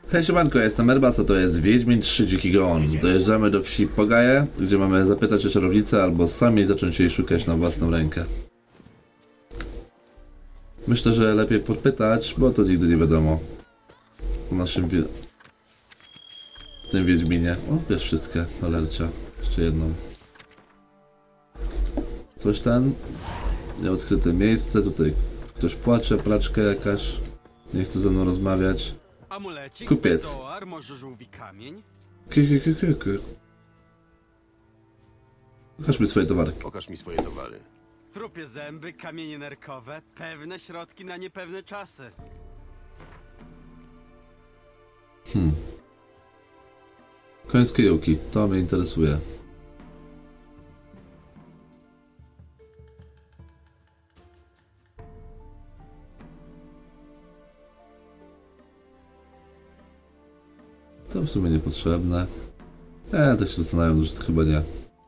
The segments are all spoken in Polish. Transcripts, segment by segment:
Hej siemanko, jestem Erbas, a to jest Wiedźmin 3 Dziki Gon. Dojeżdżamy do wsi Pogaje, gdzie mamy zapytać o czarownicę albo sami zacząć jej szukać na własną rękę. Myślę, że lepiej podpytać, bo to nigdy nie wiadomo. W naszym w tym Wiedźminie. O, wiesz wszystkie, cholercia. Jeszcze jedną. Coś ten? Nieodkryte miejsce, tutaj ktoś płacze, placzka jakaś. Nie chce ze mną rozmawiać. Amulecik, Kupiec. bezoar, może żółwi kamień? Pokaż mi swoje towary. Pokaż mi swoje towary. Trupie zęby, kamienie nerkowe, pewne środki na niepewne czasy. Końskie jołki, to mnie interesuje. To w sumie niepotrzebne. Tak się zastanawiam, że to chyba nie.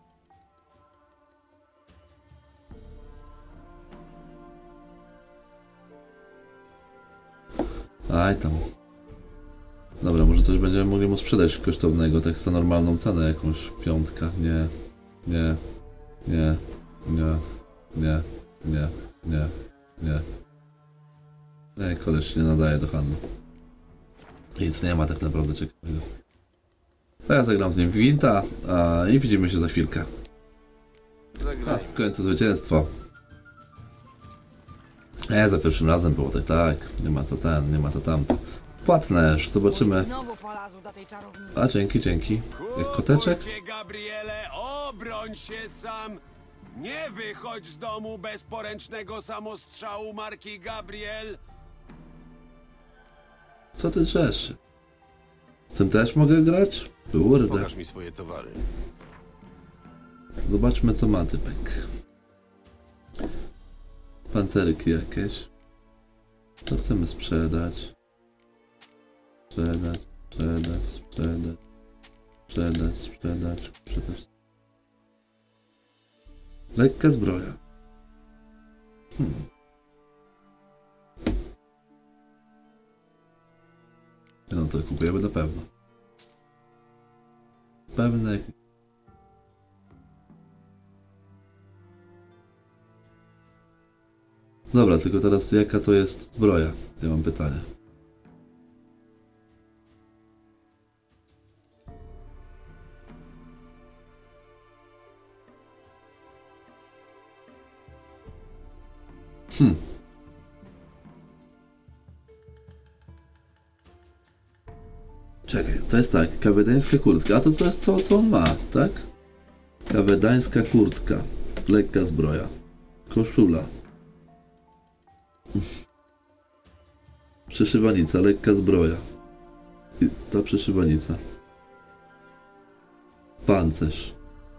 Aj tam. Dobra, może coś będziemy mogli mu sprzedać kosztownego, tak za normalną cenę jakąś. Piątka, nie. Nie. Nie. Nie. Nie. Nie. Nie. Nie. Nie, koleś nie nadaje do handlu. Nic nie ma tak naprawdę ciekawego. A ja zagram z nim w Gwinta i widzimy się za chwilkę. A, w końcu zwycięstwo. Za pierwszym razem było tak. Nie ma co ten, nie ma to tamto. Płatnerz, zobaczymy. Znowu polazł do tej czarownicy. A dzięki. Jak koteczek? Kupujcie, Gabriele, obroń się sam! Nie wychodź z domu bez poręcznego samostrzału marki Gabriel! Co ty drzesz? Z tym też mogę grać? Kurde. Pokaż mi swoje towary. Zobaczmy co ma typek. Pancerki jakieś. Co chcemy sprzedać? Sprzedać. Lekka zbroja. No to kupujemy na pewno. Pewne. Dobra, tylko teraz jaka to jest zbroja? Ja mam pytanie. Czekaj, to jest tak, kawedańska kurtka, a to co jest co on ma, tak? Kawedańska kurtka, lekka zbroja, koszula. Przeszywanica, lekka zbroja. I ta przeszywanica. Pancerz.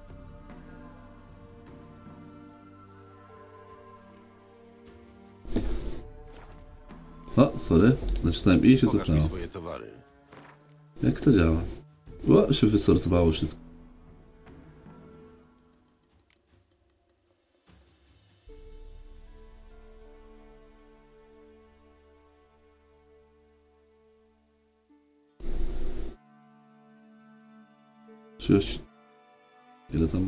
O, sorry, nacisnąłem i się Pokaż mi cofnęło. swoje towary. Jak to działa? O, się wysortowało wszystko. Czyż? Ile tam ma?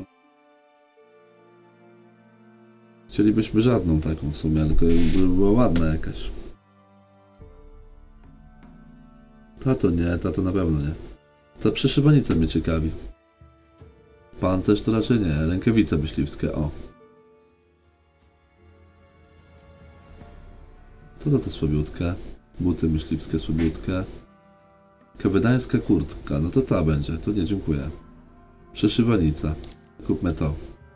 Chcielibyśmy żadną taką w sumie, tylko żeby była ładna jakaś. Tato nie, tato na pewno nie. Ta przyszywanica mnie ciekawi. Pancerz to raczej nie, rękawice myśliwskie, o. To słabiutkie. Buty myśliwskie słabiutkie. Kawedańska kurtka, no to ta będzie, to nie dziękuję. Przeszywanica. Kupmy to.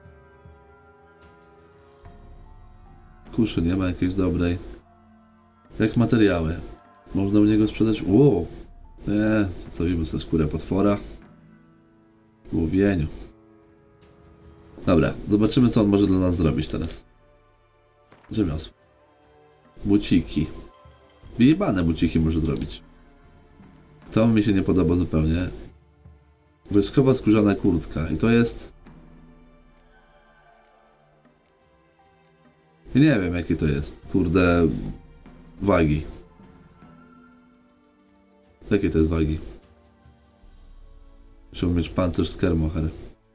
Kuszy nie ma jakiejś dobrej. Jak materiały. Można u niego sprzedać... Wow! Nie, zostawimy sobie skórę potwora. W łowieniu. Dobra, zobaczymy co on może dla nas zrobić teraz. Rzemiosło. Buciki. Wyjebane buciki może zrobić. To mi się nie podoba zupełnie. Wojskowa skórzana kurtka. I to jest... I nie wiem jakie to jest. Kurde... Wagi. Jakiej to jest wagi? Musiałbym mieć pancerz Skermocher.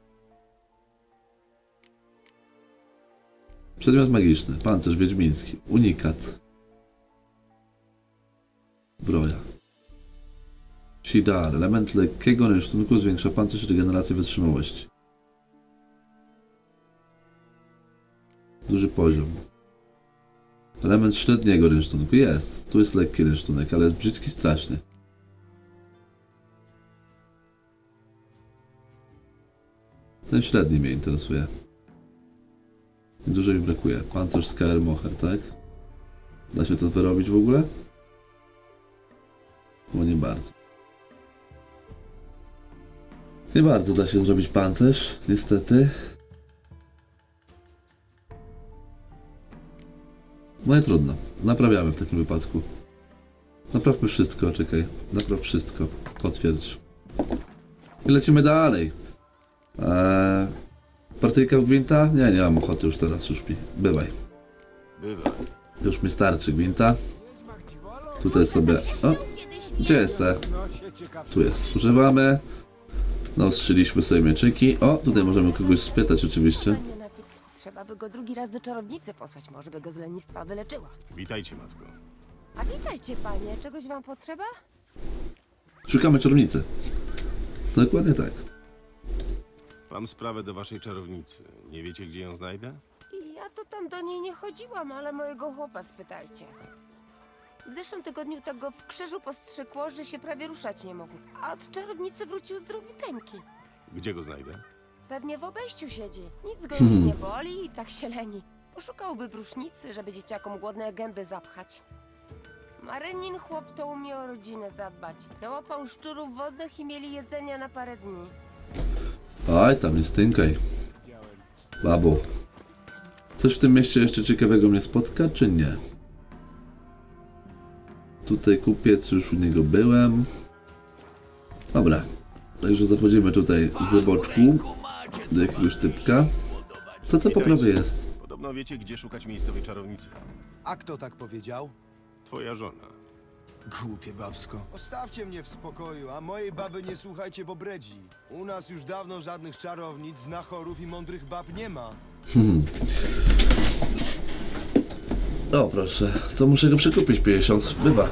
Przedmiot magiczny, pancerz wiedźmiński, unikat. Broja. Sidar, element lekkiego rynsztunku zwiększa pancerz i regenerację wytrzymałości. Duży poziom. Element średniego rynsztunku jest. Tu jest lekki rynsztunek, ale jest brzydki strasznie. Ten średni mnie interesuje. Dużo mi brakuje. Pancerz Skermocher, tak? Da się to wyrobić w ogóle? Bo nie bardzo. Nie bardzo da się zrobić pancerz, niestety. No i trudno. Naprawiamy w takim wypadku. Naprawmy wszystko, czekaj. Napraw wszystko. Potwierdź. I lecimy dalej. Partyjka w gwinta? Nie mam ochoty już teraz, już mi. Bywaj. Bywaj. Już mi starczy gwinta. Tutaj sobie... O! Gdzie jest te? Tu jest. Używamy. No, strzeliśmy sobie mieczyki. O! Tutaj możemy kogoś spytać oczywiście. Panie Napik, trzeba by go drugi raz do czarownicy posłać, może by go z lenistwa wyleczyła. Witajcie, matko. A witajcie, panie, czegoś wam potrzeba? Szukamy czarownicy. Dokładnie tak. Mam sprawę do waszej czarownicy. Nie wiecie, gdzie ją znajdę? I ja to tam do niej nie chodziłam, ale mojego chłopa spytajcie. W zeszłym tygodniu tego w krzyżu postrzykło, że się prawie ruszać nie mógł. A od czarownicy wrócił zdrowiteńki. Gdzie go znajdę? Pewnie w obejściu siedzi. Nic go już nie boli i tak się leni. Poszukałby brusznicy, żeby dzieciakom głodne gęby zapchać. Marynin chłop to umie o rodzinę zadbać. Nałapał szczurów wodnych i mieli jedzenia na parę dni. Oj, tam nie stynkaj. Babo. Coś w tym mieście jeszcze ciekawego mnie spotka, czy nie? Tutaj kupiec, już u niego byłem. Dobra. Także zachodzimy tutaj z boczku do jakiegoś typka. Co to po prawej jest? Podobno wiecie, gdzie szukać miejscowej czarownicy. A kto tak powiedział? Twoja żona. Głupie babsko. Ostawcie mnie w spokoju, a mojej baby nie słuchajcie, bo bredzi. U nas już dawno żadnych czarownic, znachorów i mądrych bab nie ma. O, proszę. To muszę go przekupić 50. Bywa.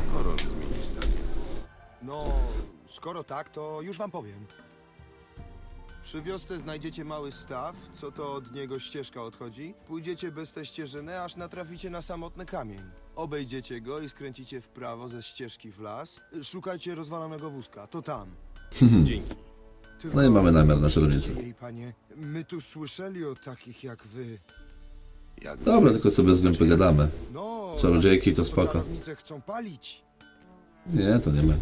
No, skoro tak, to już wam powiem. Przy wiosce znajdziecie mały staw, co to od niego ścieżka odchodzi. Pójdziecie bez tej ścieżyny, aż natraficie na samotny kamień. Obejdziecie go i skręcicie w prawo ze ścieżki w las. Szukajcie rozwalonego wózka, to tam. Dzięki. Tylko No i mamy namiar na czarownicę. jej, panie, my tu słyszeli o takich jak wy. Dobra, tylko sobie z nią pogadamy. No, Czarodziejki takich, to co spoko. czarownice chcą palić. Nie, to nie my.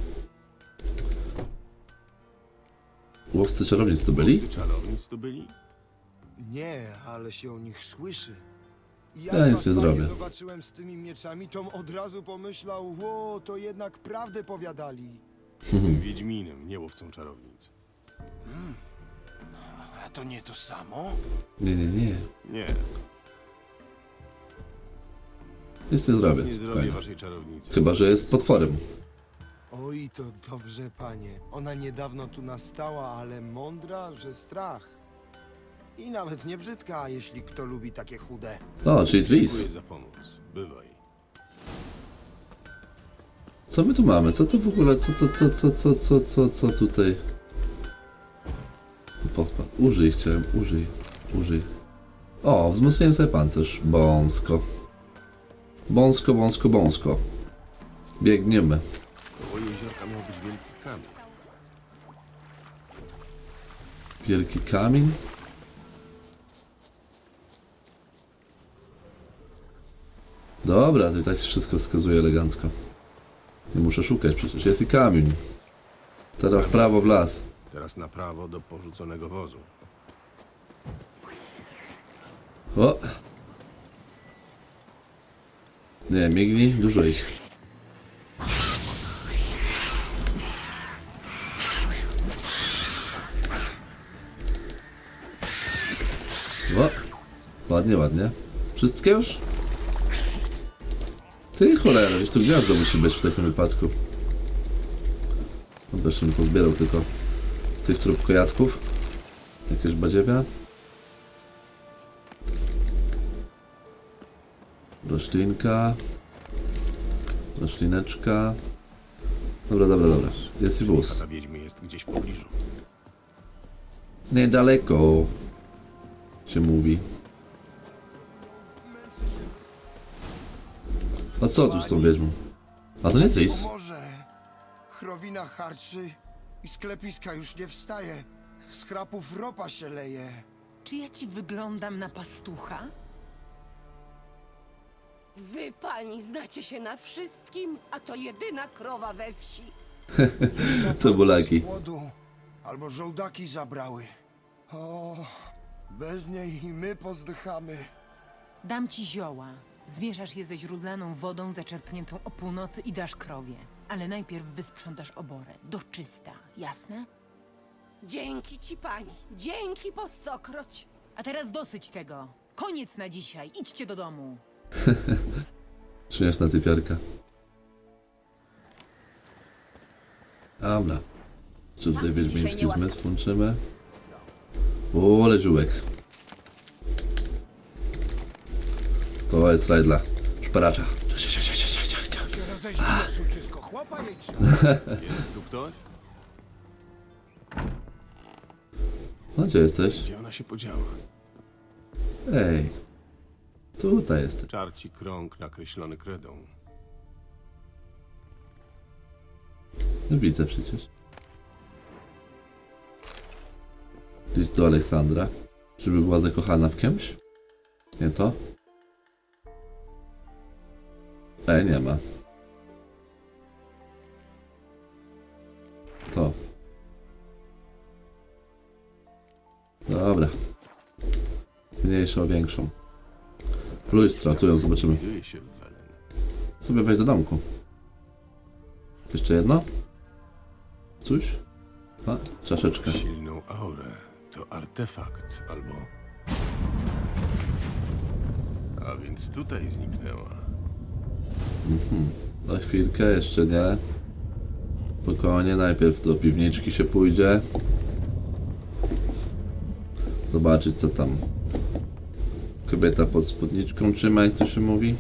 Łowcy czarownic to byli? Łowcy czarownic tu byli? Nie, ale się o nich słyszy. I Ja nic was, nie panie, zrobię. zobaczyłem z tymi mieczami, to od razu pomyślał, ło, to jednak prawdę powiadali. Jestem wiedźminem, nie łowcą czarownic. A to nie to samo? Nie. Nie, Nic nie zrobię. nic nie zrobię Spokojnie. waszej czarownicy. Chyba, że jest potworem. Oj, to dobrze, panie. Ona niedawno tu nastała, ale mądra, że strach. I nawet nie brzydka, jeśli kto lubi takie chude. O, czyli Tris. Dziękuję za pomoc. Bywaj. Co my tu mamy? Co to w ogóle? Co tutaj? Podpad. Użyj, chciałem. Użyj. O, wzmocniłem sobie pancerz. Bąsko. Biegniemy. Koło jeziorka miał być wielki kamień. Wielki kamień. Dobra, to i tak wszystko wskazuje elegancko. Nie muszę szukać przecież. Jest i kamień. Teraz w prawo w las. Teraz na prawo do porzuconego wozu. O! Nie, mignij, dużo ich. O! Ładnie. Wszystkie już? Ty cholera, gdzieś tu gniazdo musi być w takim wypadku. Dobra, jeszcze bym pozbierał tylko tych trupkojadków. Jakieś badziewia. Roślinka. Roślineczka. Dobra. Jest i wóz. Chata wiedźmy jest gdzieś w pobliżu. Niedaleko się mówi. A co tu z tą wiedźmą? A to nie Tris. Pomoże. Chrowina harczy i sklepiska już nie wstaje. Z chrapów ropa się leje. Czy ja ci wyglądam na pastucha? Wy, pani, znacie się na wszystkim, a to jedyna krowa we wsi. Cebulaki. Z głodu albo żołdaki zabrały. O, bez niej i my pozdychamy. Dam ci zioła. Zmieszasz je ze źródlaną wodą zaczerpniętą o północy i dasz krowie. Ale najpierw wysprzątasz oborę. Do czysta, jasne? Dzięki ci, pani. Dzięki po stokroć. A teraz dosyć tego. Koniec na dzisiaj. Idźcie do domu. Śmieszna typiarka. Dobra. Czy tutaj wiedźmiński zmysł włączymy? O, ale ziółek. To jest rajdla. Szparacza. Jest tu ktoś? No gdzie jesteś? Gdzie ona się podziała? Ej. Tutaj jesteś. Czarci krąg nakreślony kredą. No widzę przecież. List do Aleksandra. Żeby była zakochana w kimś? Nie to? Ej, nie ma. To. Dobra. Mniejszą o większą. Lustra, tu ją zobaczymy. Dzieje się w Welen. Sobie wejść do domku. Jeszcze jedno? Coś? A, czaszeczka. Silną aurę. To artefakt albo... A więc tutaj zniknęła. Na chwilkę, jeszcze nie. Spokojnie, najpierw do piwniczki się pójdzie. Zobaczyć co tam kobieta pod spódniczką trzyma, jak to się mówi.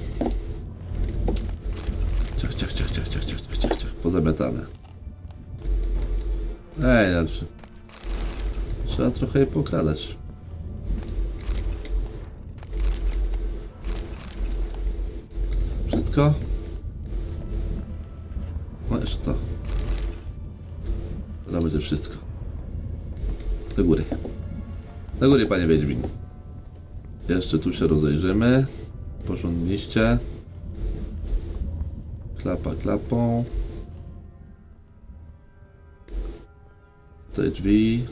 Ciach. Pozamiatane. Ej, znaczy. Trzeba trochę je pokradać. Wszystko? No jeszcze to. Teraz będzie wszystko. Do góry. Do góry, panie Wiedźmin. Jeszcze tu się rozejrzymy. Porządliście. Klapa klapą. Te drzwi.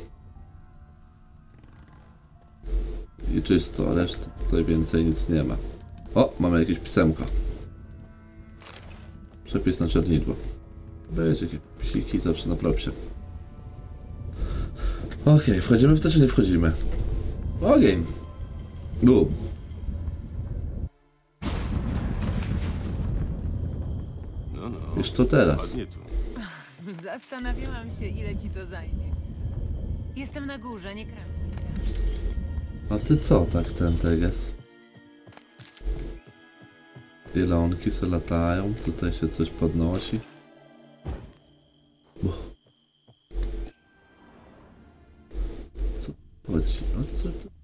I czysto, reszta tutaj więcej nic nie ma. O, mamy jakieś pisemko. Przepis na czernidło. Będzie jakieś psiki zawsze na propsie. Okej, wchodzimy w to czy nie wchodzimy? Ogień! Bum! No. Już to teraz. Ładnie tu. Zastanawiałam się, ile ci to zajmie. Jestem na górze, nie krępuj się. A ty co tak ten teges? Ilonki se latają, tutaj się coś podnosi. Co chodzi? O co to?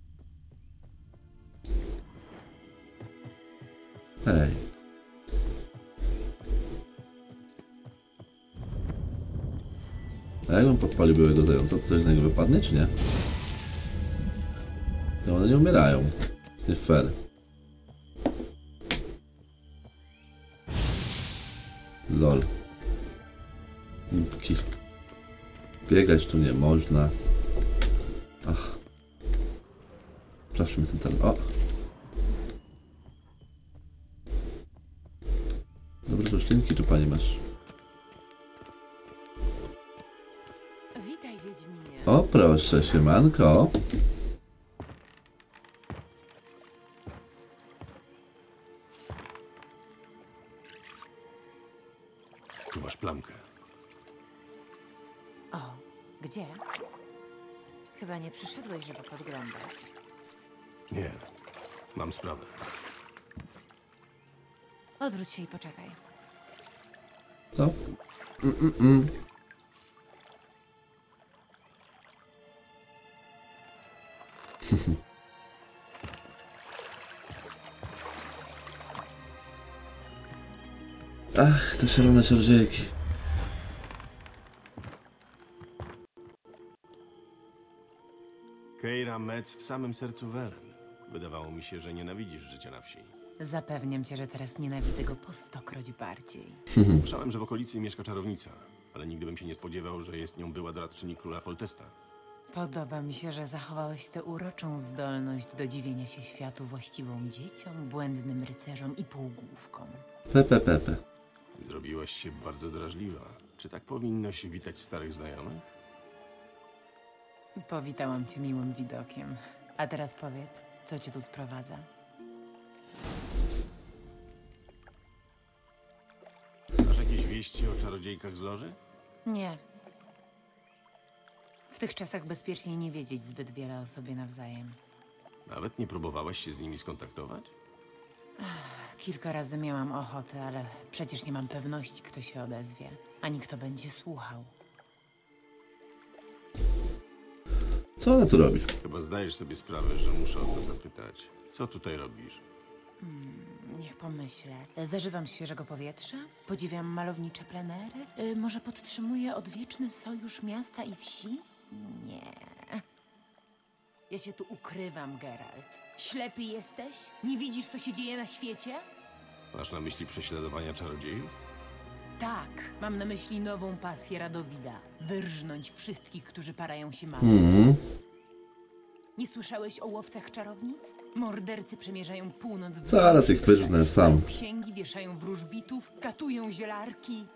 Hej. A jak on podpalił byłego zająca, to coś z niego wypadnie, czy nie? No one nie umierają. To nie fair. Lol. Głupki. Biegać tu nie można. Ach. Sprawdźmy ten ten. O! Dobre roślinki tu pani masz. Witaj, Wiedźminie. O proszę, siemanko. Tu masz plamkę. O, gdzie? Chyba nie przyszedłeś, żeby podglądać. Nie. Mam sprawę. Odwróć się i poczekaj. Co? Ach, te szalone czarodziejki. Keira Metz w samym sercu Welen. Wydawało mi się, że nienawidzisz życia na wsi. Zapewniam cię, że teraz nienawidzę go po 100-kroć bardziej. Słyszałem, że w okolicy mieszka czarownica, ale nigdy bym się nie spodziewał, że jest nią była doradczyni króla Foltesta. Podoba mi się, że zachowałeś tę uroczą zdolność do dziwienia się światu właściwą dzieciom, błędnym rycerzom i półgłówkom. Pepe. Zrobiłaś się bardzo drażliwa. Czy tak powinno się witać starych znajomych? Powitałam cię miłym widokiem. A teraz powiedz, co cię tu sprowadza? Masz jakieś wieści o czarodziejkach z loży? Nie. W tych czasach bezpiecznie nie wiedzieć zbyt wiele o sobie nawzajem. Nawet nie próbowałaś się z nimi skontaktować? Kilka razy miałam ochotę, ale przecież nie mam pewności, kto się odezwie, ani kto będzie słuchał. Co ona tu robi? Chyba zdajesz sobie sprawę, że muszę o to zapytać. Co tutaj robisz? Niech pomyślę. Zażywam świeżego powietrza, podziwiam malownicze plenery, może podtrzymuję odwieczny sojusz miasta i wsi? Nie. Ja się tu ukrywam, Geralt. Ślepy jesteś? Nie widzisz, co się dzieje na świecie? Masz na myśli prześladowania czarodziejów? Tak, mam na myśli nową pasję Radowida. Wyrżnąć wszystkich, którzy parają się małym. Nie słyszałeś o łowcach czarownic? Mordercy przemierzają północ w... Zaraz ich wyrżnę sam. Księgi wieszają wróżbitów, katują zielarki.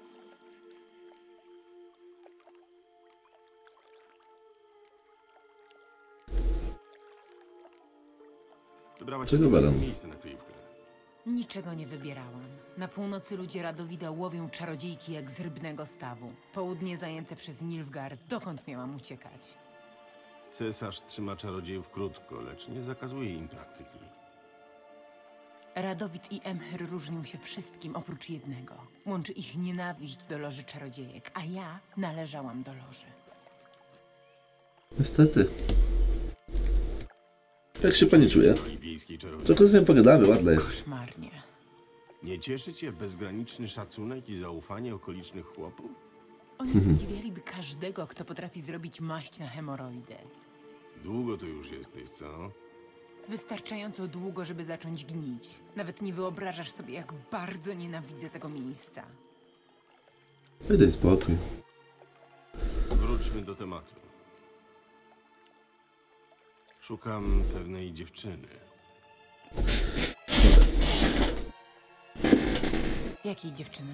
Wybrałaś Czego sobie baran? miejsce na kryjówkę. Niczego nie wybierałam. Na północy ludzie Radowida łowią czarodziejki jak z rybnego stawu. Południe zajęte przez Nilfgaard. Dokąd miałam uciekać? Cesarz trzyma czarodziejów krótko, lecz nie zakazuje im praktyki. Radowid i Emhyr różnią się wszystkim oprócz jednego. Łączy ich nienawiść do loży czarodziejek, a ja należałam do loży. Niestety. Jak się pani czuje? I wiejskiej czarownicy. Trochę z nią pogadamy, ładna jest. Koszmarnie. Nie cieszy cię bezgraniczny szacunek i zaufanie okolicznych chłopów? Oni podziwialiby każdego, kto potrafi zrobić maść na hemoroidy. Długo tu już jesteś, co? Wystarczająco długo, żeby zacząć gnić. Nawet nie wyobrażasz sobie, jak bardzo nienawidzę tego miejsca. Daj spokój. Wróćmy do tematu. Szukam pewnej dziewczyny. Jakiej dziewczyny?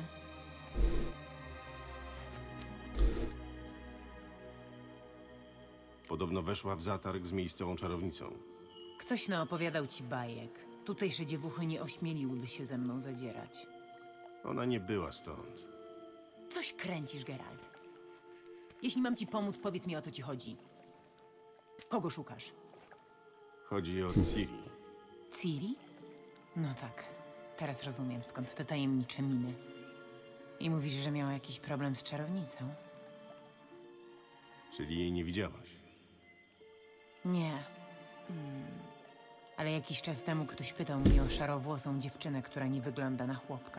Podobno weszła w zatarg z miejscową czarownicą. Ktoś naopowiadał ci bajek. Tutejsze dziewuchy nie ośmieliłyby się ze mną zadzierać. Ona nie była stąd. Coś kręcisz, Geralt. Jeśli mam ci pomóc, powiedz mi, o co ci chodzi. Kogo szukasz? Chodzi o Ciri. Ciri? No tak. Teraz rozumiem, skąd te tajemnicze miny. I mówisz, że miała jakiś problem z czarownicą? Czyli jej nie widziałaś. Nie. Ale jakiś czas temu ktoś pytał mnie o szarowłosą dziewczynę, która nie wygląda na chłopka.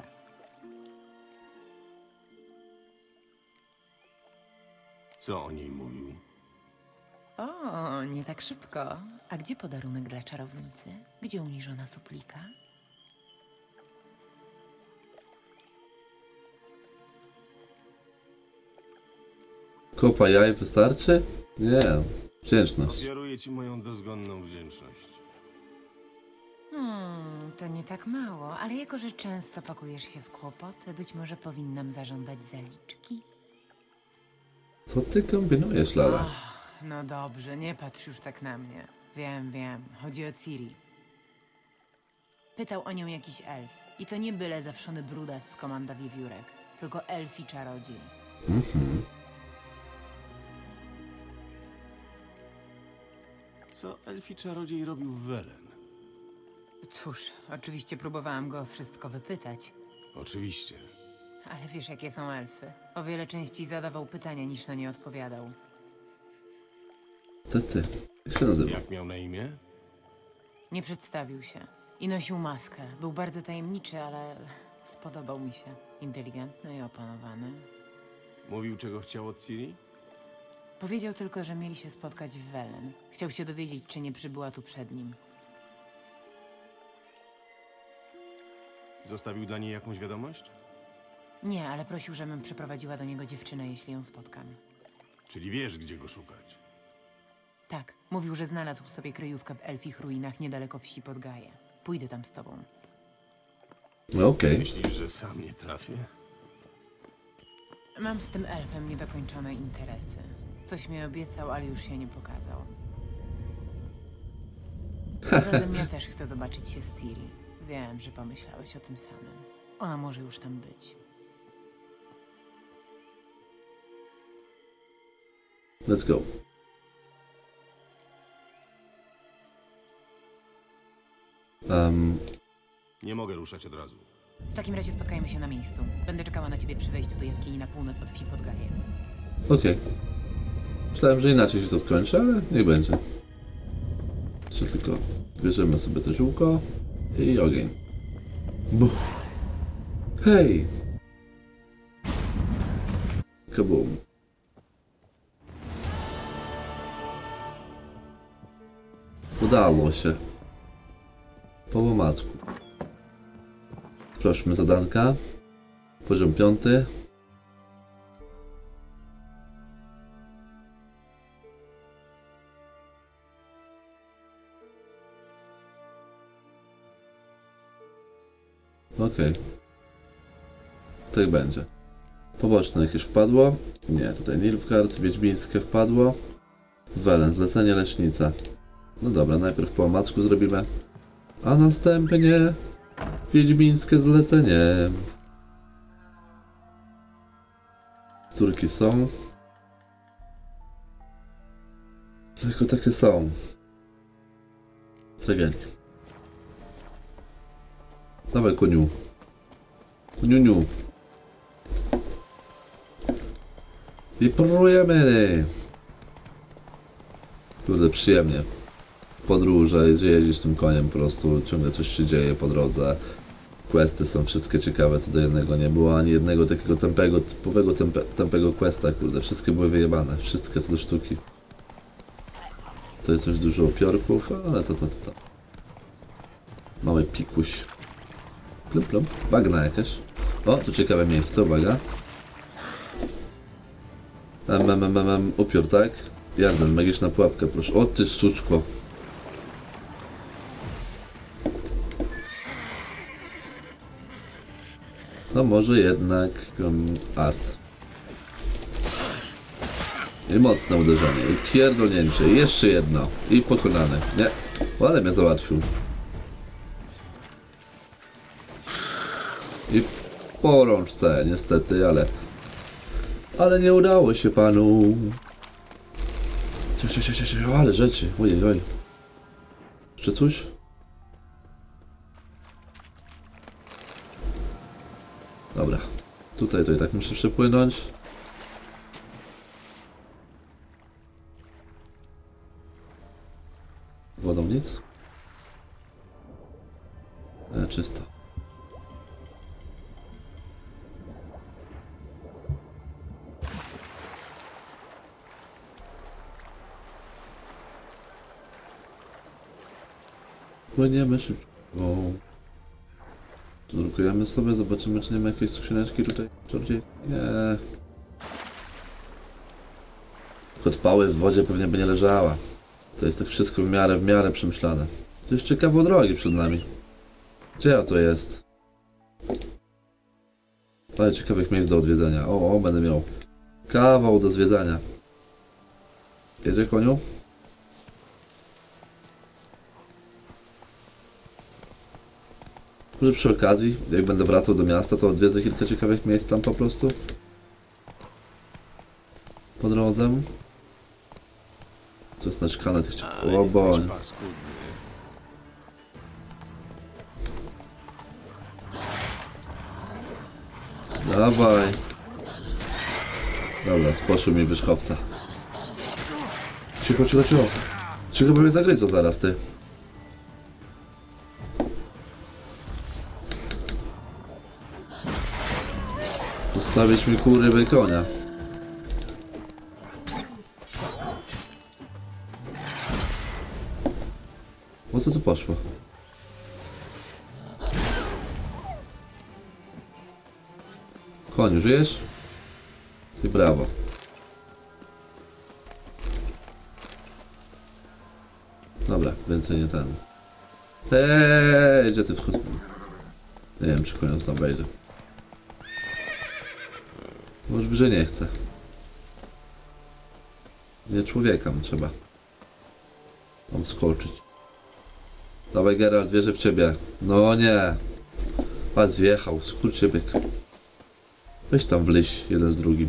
Co o niej mówił? O, nie tak szybko. A gdzie podarunek dla czarownicy? Gdzie uniżona suplika? Kopa jaj wystarczy? Nie. Wdzięczność. Ofiaruję ci moją dozgonną wdzięczność. To nie tak mało, ale jako, że często pakujesz się w kłopoty, być może powinnam zażądać zaliczki? Co ty kombinujesz, Lala? No dobrze, nie patrz już tak na mnie. Wiem. Chodzi o Ciri. Pytał o nią jakiś elf. I to nie byle zawszony brudas z komanda wiewiórek, tylko elf i czarodziej. Co elfi czarodziej robił w Welen? Cóż, oczywiście próbowałam go o wszystko wypytać. Oczywiście. Ale wiesz, jakie są elfy. O wiele częściej zadawał pytania, niż na nie odpowiadał. Ty. Jak się nazywa? Jak miał na imię? Nie przedstawił się. I nosił maskę. Był bardzo tajemniczy, ale spodobał mi się. Inteligentny i opanowany. Mówił, czego chciał od Ciri? Powiedział tylko, że mieli się spotkać w Welen. Chciał się dowiedzieć, czy nie przybyła tu przed nim. Zostawił dla niej jakąś wiadomość? Nie, ale prosił, żebym przeprowadziła do niego dziewczynę, jeśli ją spotkam. Czyli wiesz, gdzie go szukać. Tak, mówił, że znalazł sobie kryjówkę w elfich ruinach niedaleko wsi Podgaje. Pójdę tam z tobą. No okej. Myślisz, że sam nie trafię? Mam z tym elfem niedokończone interesy. Coś mi obiecał, ale już się nie pokazał. Poza tym ja też chcę zobaczyć się z Ciri. Wiem, że pomyślałeś o tym samym. Ona może już tam być. Let's go. Nie mogę ruszać od razu. W takim razie spotkajmy się na miejscu. Będę czekała na ciebie przy wejściu do jaskini na północ od wsi Podgaje. Okej. Myślałem, że inaczej się to skończy, ale niech będzie. Jeszcze tylko bierzemy sobie to ziółko i ogień. Buch. Hej! Kabum. Udało się. Po łomacku. Sprawdźmy zadanka. Poziom 5. Okej. Tak będzie. Poboczne jakieś wpadło? Nie, tutaj Nilfgaard, Wiedźmińskie wpadło. Welen, zlecenie leśnica. No dobra, najpierw po omacku zrobimy. A następnie wiedźmińskie zlecenie. Córki są. Tylko takie są. Stragenki. Dawaj koniu. Koniuniu. I próbujemy. Kurde, przyjemnie. Podróże, gdzie jeździsz tym koniem, po prostu ciągle coś się dzieje po drodze. Questy są wszystkie ciekawe, co do jednego. Nie było ani jednego takiego typowego tępego questa, kurde. Wszystkie były wyjebane. Wszystkie co do sztuki. To jest już dużo opiorków, ale to. Mamy pikuś. Plum plum. Bagna jakaś. O, tu ciekawe miejsce, uwaga. Upiór, tak? Jarden, magiczna pułapka, proszę. O ty suczko. No może jednak art. I mocne uderzenie, i pierdolnięcie, i jeszcze jedno. I pokonane. Nie, ale mnie załatwił. I po rączce, niestety, ale nie udało się panu. Ale rzeczy, ojej. Jeszcze coś? Dobra, tutaj to i tak muszę przepłynąć. Wodą nic? Czysto. Płyniemy szybko. Drukujemy sobie, zobaczymy, czy nie ma jakiejś skrzyneczki tutaj. Nie. Kot pały w wodzie pewnie by nie leżała. To jest tak wszystko w miarę przemyślane. To jeszcze kawał drogi przed nami. Gdzie to jest? Parę ciekawych miejsc do odwiedzenia. O, będę miał kawał do zwiedzania. Jedzie koniu? Może przy okazji, jak będę wracał do miasta, to odwiedzę kilka ciekawych miejsc tam po prostu. Po drodze. To jest naczkane tych ciosów. Ale O jesteś boń. paskudny. Dawaj. Dobra, poszły mi wierzchowca. Cicho, cicho, cicho. Cicho, bo mnie zagryzą zaraz, ty. Zostawić mi kury konia. Po co tu poszło? Koniu, żyjesz? I brawo. Dobra, więcej nie ten. Gdzie ty wchodzisz? Nie wiem, czy koniec tam wejdzie. Może by, że nie chce. Nie człowiekam trzeba. Mam skoczyć. Dawaj Geralt, wierzę w ciebie. No nie. Patrz, zjechał, skurczy byk. Weź tam wleź jeden z drugim.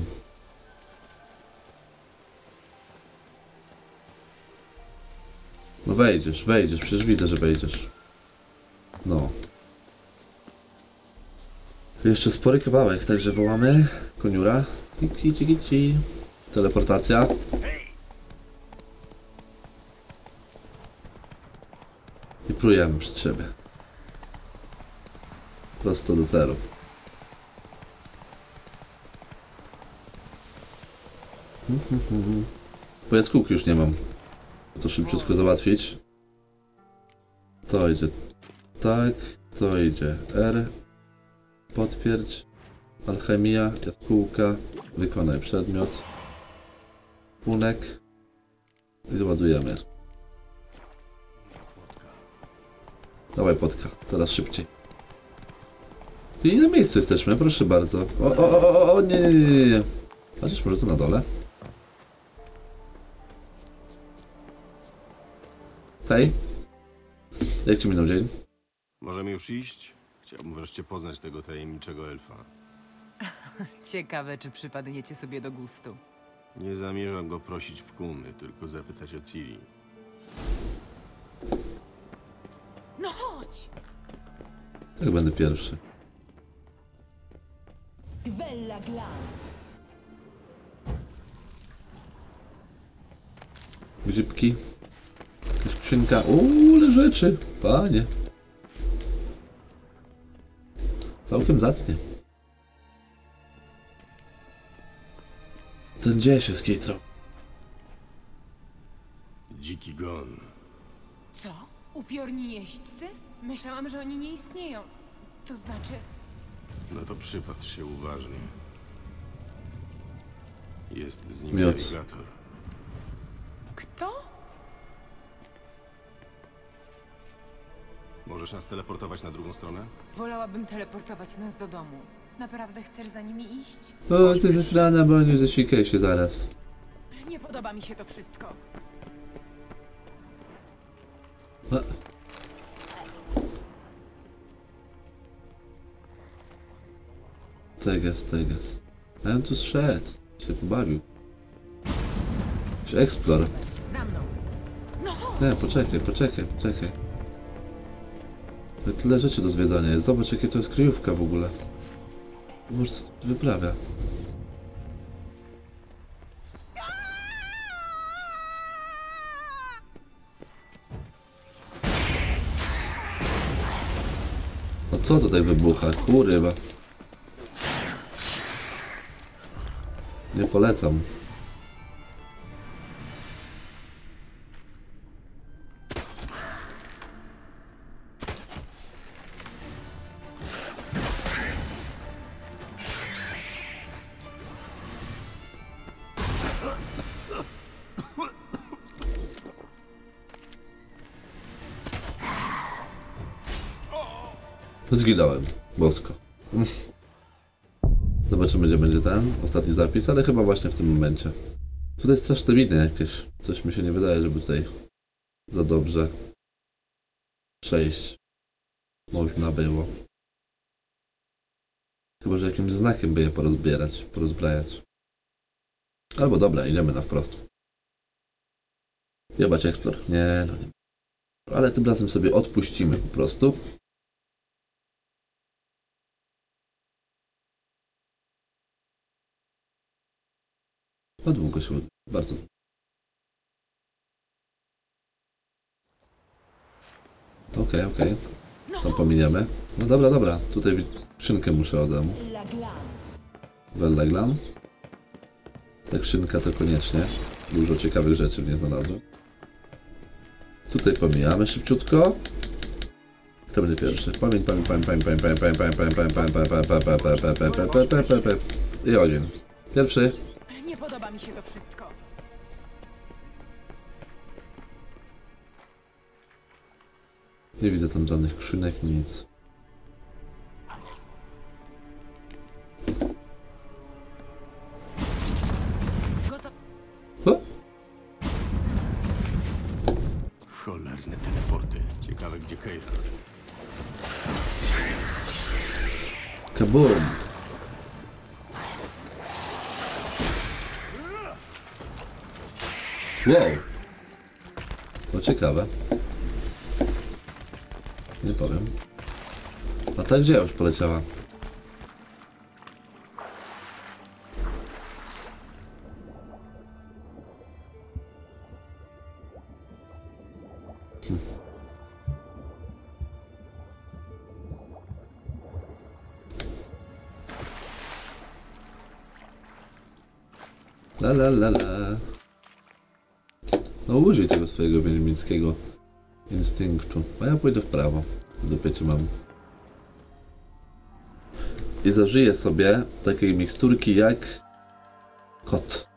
No wejdziesz, wejdziesz, przecież widzę, że wejdziesz. No. Jeszcze spory kawałek, także wołamy koniura. Kici, kici. Teleportacja. I plujemy przed siebie. Prosto do zero. Bo jaskółki już nie mam. To szybciutko załatwić. To idzie tak, to idzie R. Potwierdź. Alchemia, jaskółka. Wykonaj przedmiot. Punek. I ładujemy. Dawaj potka, teraz szybciej. I na miejscu jesteśmy, proszę bardzo. O, nie. Chociaż może to na dole. Hej. Jak ci minął dzień? Możemy już iść? Chciałbym wreszcie poznać tego tajemniczego elfa. Ciekawe, czy przypadniecie sobie do gustu. Nie zamierzam go prosić w kuny, tylko zapytać o Ciri. No chodź! Tak będę pierwszy. Bella Glan. Grzybki. Skrzynka. Ale rzeczy. Panie. Całkiem zacnie. Ten gdzie się skitrał? Dziki gon. Co? Upiorni jeźdźcy? Myślałam, że oni nie istnieją. To znaczy... No to przypatrz się uważnie. Jest z nim Miot. nawigator. Kto? Możesz nas teleportować na drugą stronę? Wolałabym teleportować nas do domu. Naprawdę chcesz za nimi iść? O, ty zesrana, bo nie zasikaj się zaraz. Nie podoba mi się to wszystko. A. Teges. A ja tu zszedł. Się pobawił. Się explore. Za mną. Nie, poczekaj. Tyle rzeczy do zwiedzania jest. Zobacz, jakie to jest kryjówka w ogóle. Może co tu wyprawia. No co tutaj wybucha? Kurwa. Nie polecam. Zginąłem. Bosko. Zobaczymy, gdzie będzie ten ostatni zapis, ale chyba właśnie w tym momencie. Tutaj straszne winy jakieś. Coś mi się nie wydaje, żeby tutaj za dobrze przejść można było. Chyba, że jakimś znakiem by je porozbrajać. Albo dobra, idziemy na wprost. Jebać Explore? Nie, no nie. Ale tym razem sobie odpuścimy po prostu. O długo się ładuje. Bardzo długo. Okej. To pominiemy. No dobra. Tutaj skrzynkę muszę oddać. Wellaglan. Ta skrzynka to koniecznie. Dużo ciekawych rzeczy w niej znalazłem. Tutaj pomijamy szybciutko. Kto będzie pierwszy? I ogień. Pierwszy. Nie podoba mi się to wszystko. Nie widzę tam żadnych skrzynek, nic. O? Cholerne teleporty. Ciekawe, gdzie Keira. Kabum! Wow! To ciekawe. Nie powiem. A ta gdzie już poleciała? La. No użyj tego swojego wiedźmińskiego instynktu. A ja pójdę w prawo. W dupie cię mam. I zażyję sobie takiej miksturki jak kot.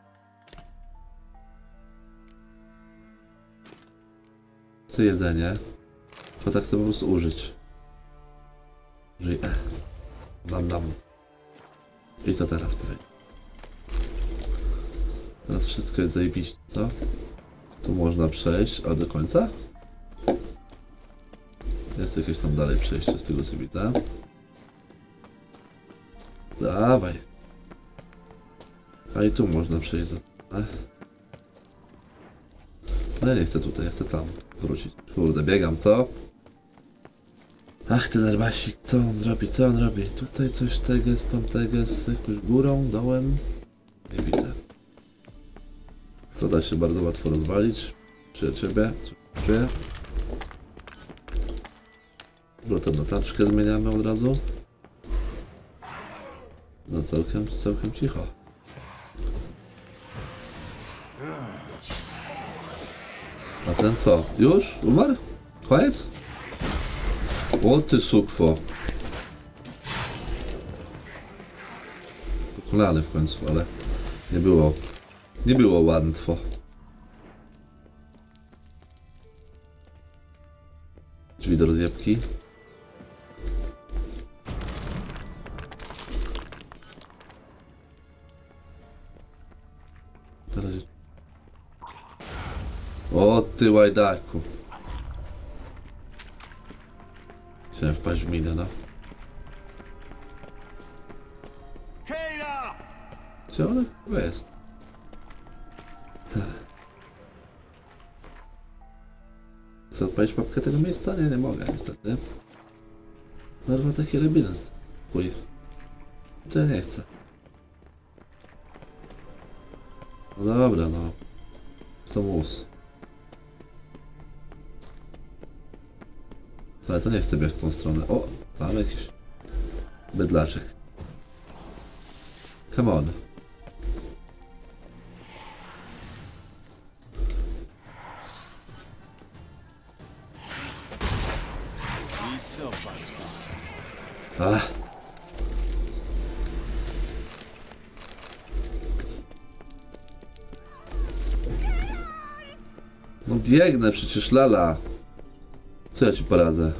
Chcę jedzenie. Kota chcę po prostu użyć. Użyj. Dam. I co teraz powiem? Teraz wszystko jest zajebiście, co? Tu można przejść, a do końca? Jest jakieś tam dalej przejście z tego co widzę. Dawaj. A i tu można przejść. Ale nie chcę tutaj, ja chcę tam wrócić. Kurde, biegam, co? Ach, ten nerwasik, co on robi? Tutaj coś teges, tam teges, jakąś górą, dołem. Nie widzę. To da się bardzo łatwo rozwalić. Przy ciebie, co czuję? Tę notaczkę zmieniamy od razu. No całkiem cicho. A ten co? Już? Umarł? Koniec? O ty sukwo. Pokolany w końcu, ale nie było łatwo. Drzwi do rozjebki. Teraz... O ty łajdaku. Chciałem wpaść w minę, no. Keira! Gdzie ona chyba jest? Chcę odpalić mapkę tego miejsca? Nie mogę niestety. Narwa taki labirynt. Uj. To ja nie chcę. No dobra, no. To mus. Ale to nie chcę biec w tą stronę. O! Tam jakiś bydlaczek. Come on. I co, pasku? Ach. No biegnę przecież, lala. Co ja ci poradzę?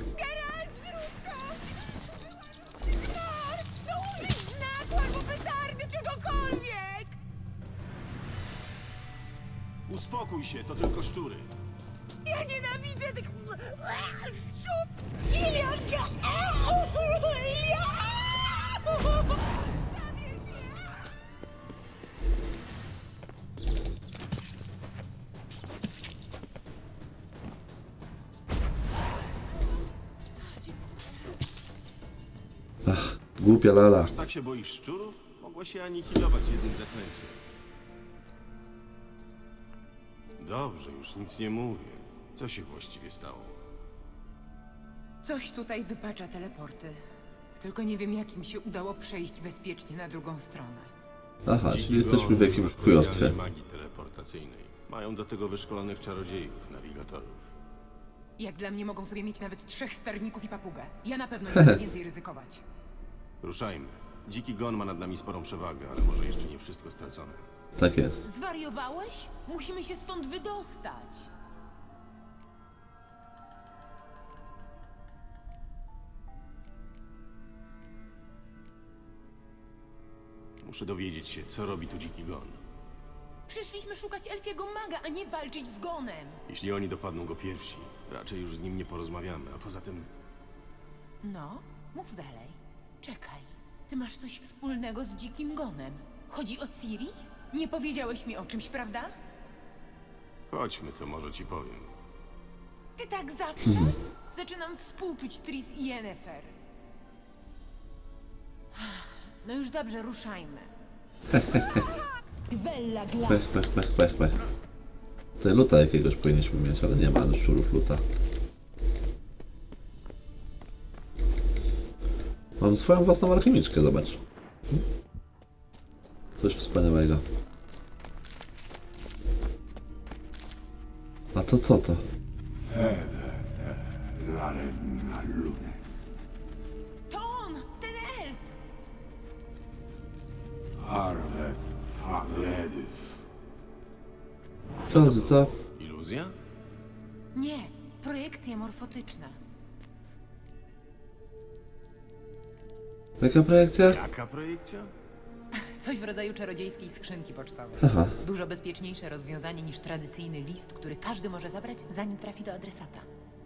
Uspokój się, to tylko szczury. Ja nienawidzę tych szczup! Ilianka! Zabierz je! Głupia lala. Aż tak się boisz szczurów? Mogła się anihilować jednym zaklęciem. Dobrze, już nic nie mówię. Co się właściwie stało? Coś tutaj wypacza teleporty. Tylko nie wiem, jak im się udało przejść bezpiecznie na drugą stronę. Aha, Dziki czyli jesteśmy w Gon jakimś używa chujostwie. specjalnej magii teleportacyjnej. Mają do tego wyszkolonych czarodziejów, nawigatorów. Jak dla mnie mogą sobie mieć nawet 3 sterników i papugę. Ja na pewno nie będę więcej ryzykować. Ruszajmy. Dziki Gon ma nad nami sporą przewagę, ale może jeszcze nie wszystko stracone. Tak jest. Zwariowałeś? Musimy się stąd wydostać. Muszę dowiedzieć się, co robi tu Dziki Gon. Przyszliśmy szukać elfiego maga, a nie walczyć z Gonem. Jeśli oni dopadną go pierwsi, raczej już z nim nie porozmawiamy, a poza tym... No, mów dalej. Czekaj. Ty masz coś wspólnego z dzikim Gonem. Chodzi o Ciri? Nie powiedziałeś mi o czymś, prawda? Chodźmy, to może ci powiem. Ty tak zawsze? Zaczynam współczuć Tris i Yennefer. No już dobrze, ruszajmy. Bella Gla. Pech. Tutaj luta jakiegoś powinniśmy mieć, ale nie ma szczurów luta. Mam swoją własną alchemiczkę, zobacz. Coś wspaniałego. A to co to? To on! Ten elf! Co? Iluzja? Nie, projekcja morfotyczna. Jaka projekcja? Jaka projekcja? Coś w rodzaju czarodziejskiej skrzynki pocztowej. Aha. Dużo bezpieczniejsze rozwiązanie niż tradycyjny list, który każdy może zabrać, zanim trafi do adresata.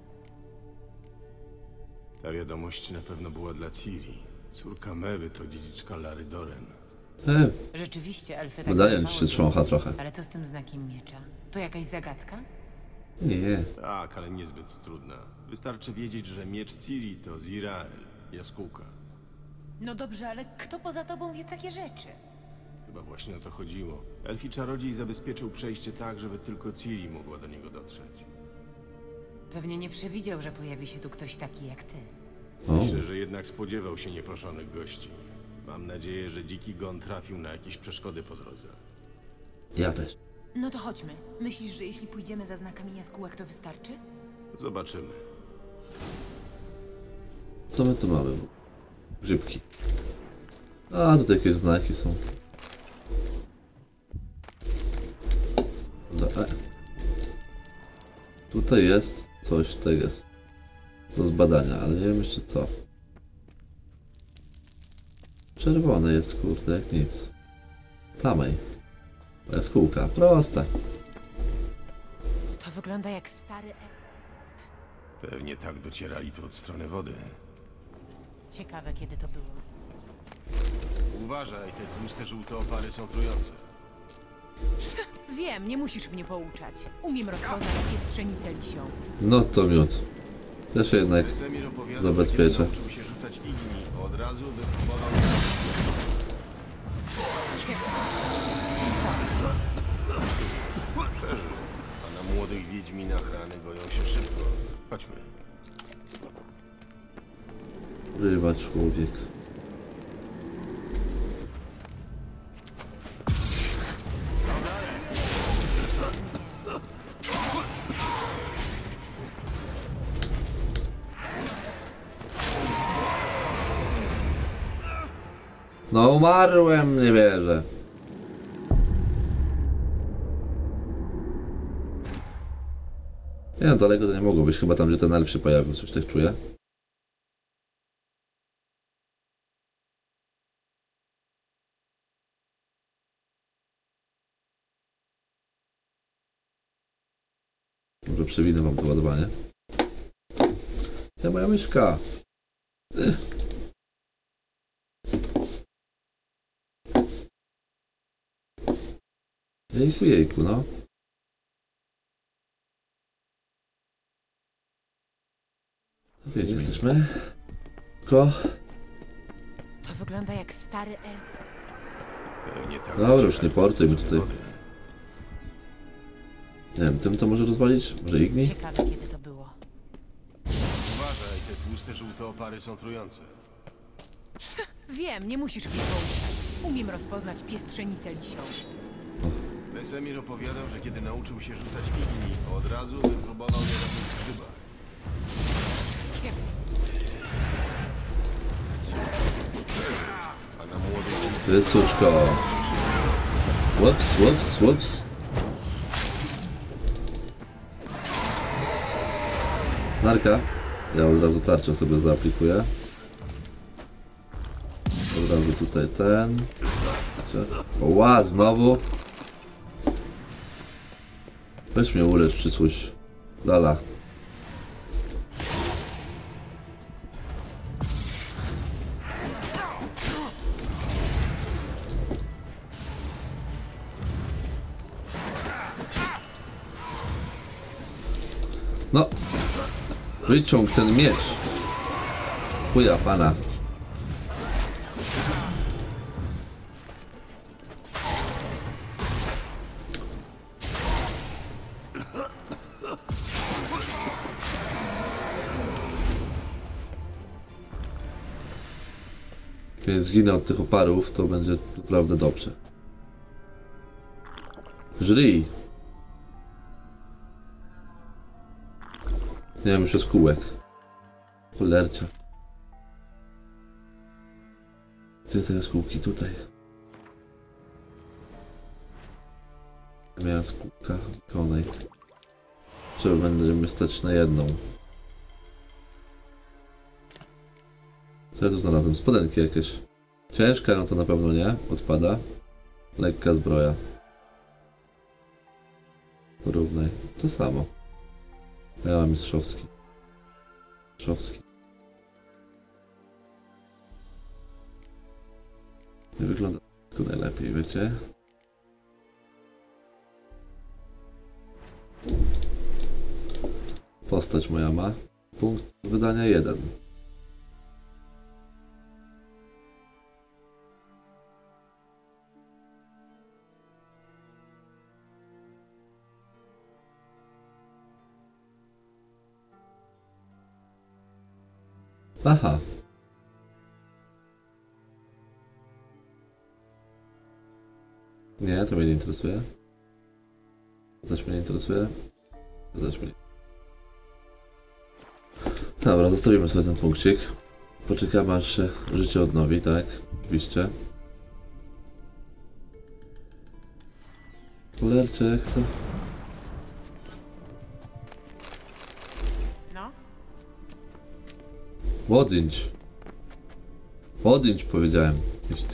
Ta wiadomość na pewno była dla Ciri. Córka Mewy to dziedziczka Lary Doren. Rzeczywiście, elfy tak Wydaje mi nazwały się trzącha trochę. Ale co z tym znakiem miecza? To jakaś zagadka? Nie. Tak, ale niezbyt trudna. Wystarczy wiedzieć, że miecz Ciri to Zirael, jaskółka. No dobrze, ale kto poza tobą wie takie rzeczy? Chyba właśnie o to chodziło. Elfi czarodziej zabezpieczył przejście tak, żeby tylko Ciri mogła do niego dotrzeć. Pewnie nie przewidział, że pojawi się tu ktoś taki jak ty. O, Myślę, że jednak spodziewał się nieproszonych gości. Mam nadzieję, że Dziki Gon trafił na jakieś przeszkody po drodze. ja też. No to chodźmy. Myślisz, że jeśli pójdziemy za znakami jaskółek, to wystarczy? Zobaczymy. Co my tu mamy? Grzybki. A, tutaj jakieś znaki są. Tutaj jest coś, tutaj jest do zbadania, ale nie wiem jeszcze co. Czerwone jest, kurde, jak nic. Tamej. Jaskółka, proste. To wygląda jak stary elf. Pewnie tak docierali tu od strony wody. Ciekawe, kiedy to było. Uważaj, te tłuste żółte opary są trujące. Wiem, nie musisz mnie pouczać. Umiem rozpoznać, jakie strzenice lisią. No to miód. Ja się jednak Wesemir opowiadał, zabezpieczę. że kiedy nauczył się rzucać igni, od razu wypróbował... Przeżył. A na młodych wiedźminach rany goją się szybko. Chodźmy. Ryba człowiek. No umarłem, nie wierzę. Nie no, daleko to nie mogło być, chyba tam gdzie ten elf się pojawił, coś tak czuję. Może przewinę wam to ładowanie. Gdzie moja myszka? Jejku, no. Wiecie, jesteśmy. Tylko... To wygląda jak stary elf. Pewnie tak. Dobra, już nie portujmy tutaj. Nie wiem, tym to może rozwalić? Może Igni? Ciekawe, kiedy to było. Uważaj, te tłuste żółte opary są trujące. Wiem, nie musisz mnie pouczać. Umiem rozpoznać piestrzenicę lisią. Wesemir opowiadał, że kiedy nauczył się rzucać igni, od razu wypróbował je na tych grzybach. Świetnie. A na młodych Ty suczko. Whoops, whoops, whoops. Narka. Ja od razu tarczę sobie zaaplikuję. Od razu tutaj ten. Ła, znowu. Weź mnie ulecz czy coś. Lala. No. Wyciąg ten miecz. Chuja pana. Kiedy zginę od tych oparów, to będzie naprawdę dobrze. Żryj. Nie wiem, już jest kółek. Cholercia. Gdzie te jaskółki? Tutaj. Miałem jaskółka konej. Trzeba będziemy stać na jedną. Co ja tu znalazłem? Spodenki jakieś. Ciężka, no to na pewno nie. Odpada. Lekka zbroja. Porównaj. To samo. Ja mam mistrzowski. Mistrzowski. Nie wygląda tylko najlepiej, wiecie? Postać moja ma. Punkt wydania 1. Aha. Nie, to mnie nie interesuje. To też mnie nie interesuje. To też mnie. Dobra, zostawimy sobie ten punkcik. Poczekamy aż się życie odnowi, tak? Oczywiście. Cholercie, jak to? No, Odjąć. Odjąć powiedziałem. Iść.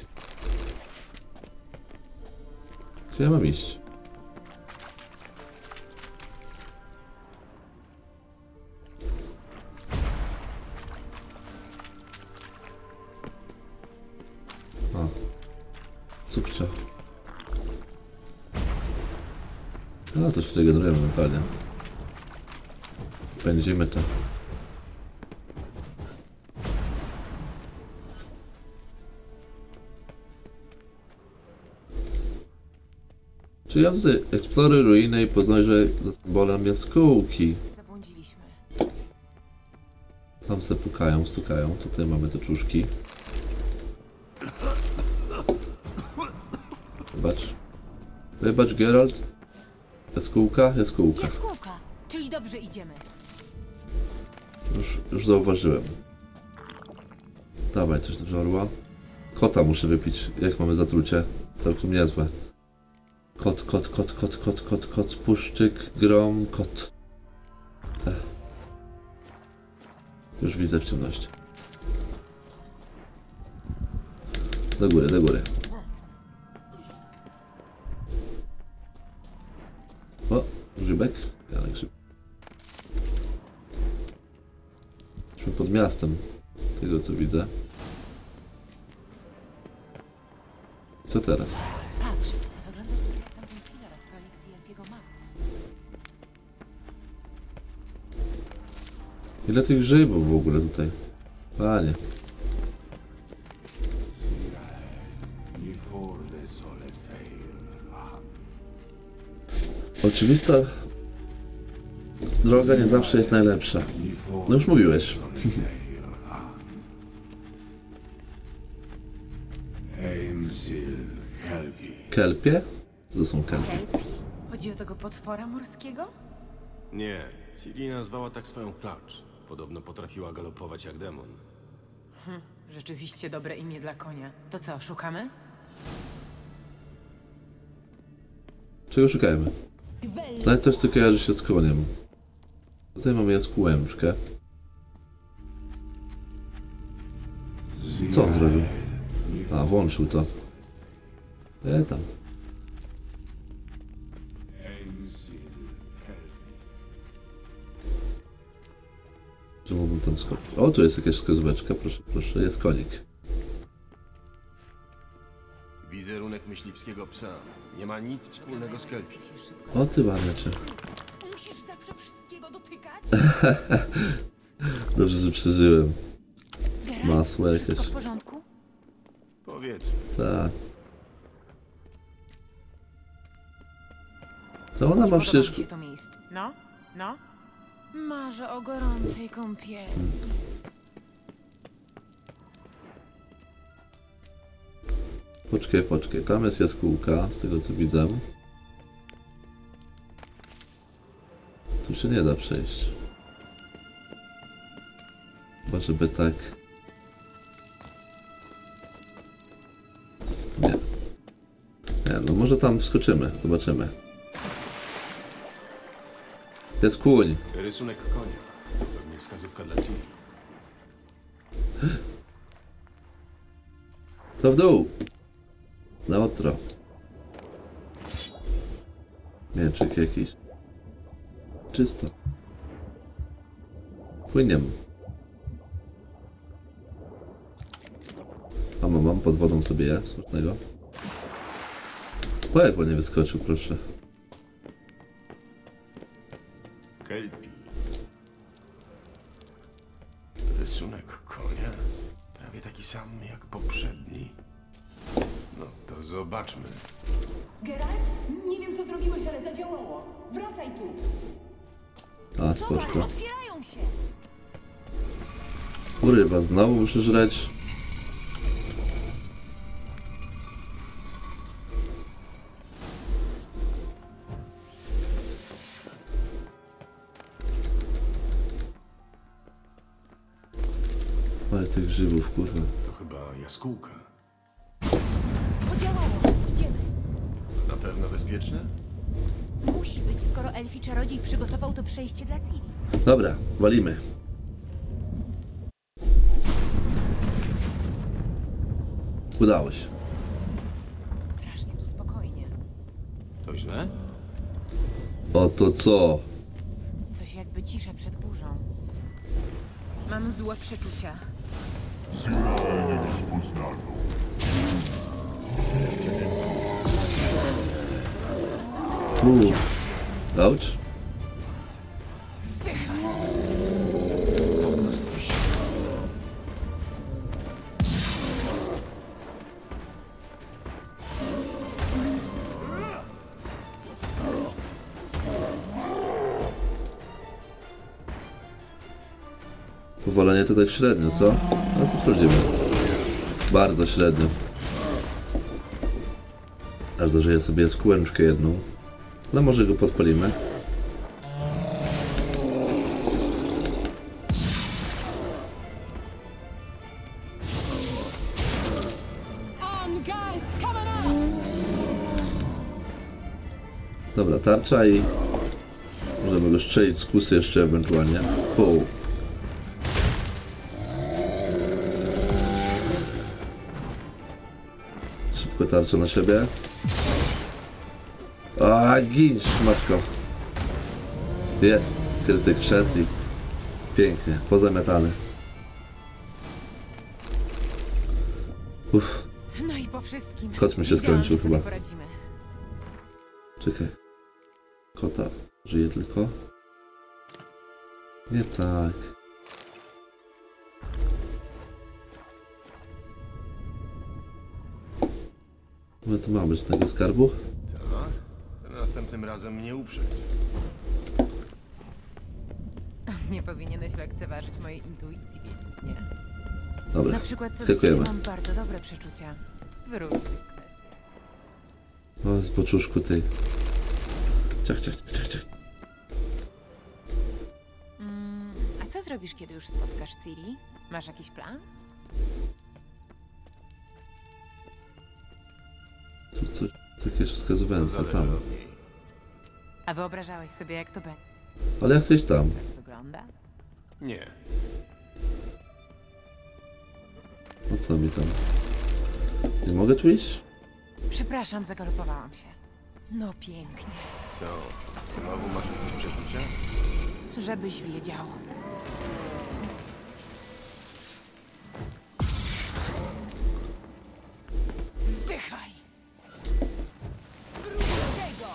Gdzie ja mam iść? O. Subcio. No to się regenerujemy mentalnie. Pędzimy to. Czy ja tutaj eksploruję ruiny i podążę za symbolem jaskółki. zabłądziliśmy. Tam se pukają, stukają. Tutaj mamy te czuszki. Wybacz. Wybacz, Geralt. Jaskółka, jaskółka. Jaskółka, czyli dobrze idziemy. Już zauważyłem. Dawaj, coś do żarła. Kota muszę wypić. Jak mamy zatrucie? Całkiem niezłe. Kot, puszczyk, grom, kot. Już widzę w ciemności. Do góry, do góry. O, grzybek. Ja na grzyb. Jesteśmy pod miastem, z tego co widzę. Co teraz? Patrz, to wygląda jak tamten filar w kolekcji Elfiego Maga. Ile tych grzybów w ogóle tutaj? Panie. Oczywista droga nie zawsze jest najlepsza. No już mówiłeś. Kelpie? Co to są kelpie? Chodzi o tego potwora morskiego? Nie, Ciri nazwała tak swoją klacz. Podobno potrafiła galopować jak demon. Rzeczywiście dobre imię dla konia. To co, szukamy? Czego szukajmy? To jest coś, co kojarzy się z koniem. Tutaj mamy jaskółeczkę. Co on zrobił? A, włączył to. Tam. Że mógłbym tam skoczyć. O, tu jest jakaś wskazóweczka. Proszę, proszę, jest konik. Wizerunek myśliwskiego psa. Nie ma nic wspólnego z Kelpi. O, ty wariacie. Musisz zawsze wszystkiego dotykać? Dobrze, że przeżyłem. Geralt, Masło wszystko jakieś. w porządku? Powiedzmy. Tak. To ona ma Podoba mi przecież... się to miejsce. No, no. Marzę o gorącej kąpieli. Poczekaj, poczekaj. Tam jest jaskółka, z tego co widzę. Tu się nie da przejść. Chyba, żeby tak... Nie. Nie, no może tam wskoczymy. Zobaczymy. Jest kłoń. Rysunek konia. To pewnie wskazówka dla Ciri. To w dół. Na ostro. Mieczyk jakiś. Czysto. Płyniemy. A mam pod wodą sobie je, smacznego. O, jak ładnie wyskoczył, proszę. Kelpi. Rysunek konia. Prawie taki sam jak poprzedni. No to zobaczmy. Geralt, nie wiem co zrobiłeś, ale zadziałało. Wracaj tu. A, Zobacz, spoczko. otwierają się. Urywa, znowu muszę żreć. Ale tych grzybów, kurwa. To chyba jaskółka. Podziałało. Idziemy. Na pewno bezpieczne? Musi być, skoro elfi czarodziej przygotował to przejście dla Ciri. Dobra, walimy. Udało się. Strasznie tu spokojnie. To źle? Oto co? Coś jakby cisza przed burzą. Mam złe przeczucia. Auć? Powalenie to tak średnio, co? No co wchodzimy? Bardzo średnio. Aż zażyję sobie skłęczkę jedną. No może go podpalimy. On, guys, coming up! Dobra, tarcza i... Możemy go strzelić z kusy jeszcze ewentualnie. Pół. Szybko tarczę na siebie. A, ginś, matko. Jest. Krytyk wszedł i... Pięknie. Pozamiatany. Uff. No i po wszystkim. Koc mi się Wiedziałam, skończył że sobie chyba. poradzimy. Czekaj. Kota żyje tylko. Nie tak. No to ma być tego skarbu? To następny następnym razem mnie uprzeć. Nie powinieneś lekceważyć mojej intuicji, Wiedźminie. Dobra, Na przykład co do skakujemy. ciebie mam bardzo dobre przeczucia. W różnych kwestiach. O, zboczuszku tej. Ciach, ciach, ciach, ciach. A co zrobisz, kiedy już spotkasz Ciri? Masz jakiś plan? Tu coś, jakieś wskazówające Zależy tam. od niej. A wyobrażałeś sobie, jak to będzie? Ale ja chcę iść tam. Jak wygląda? Nie. O co mi tam? Nie mogę tu iść? Przepraszam, zagalopowałam się. No pięknie. Co? Znowu masz jakieś przeczucia? Żebyś wiedział. Zdychaj! Spróbuj tego!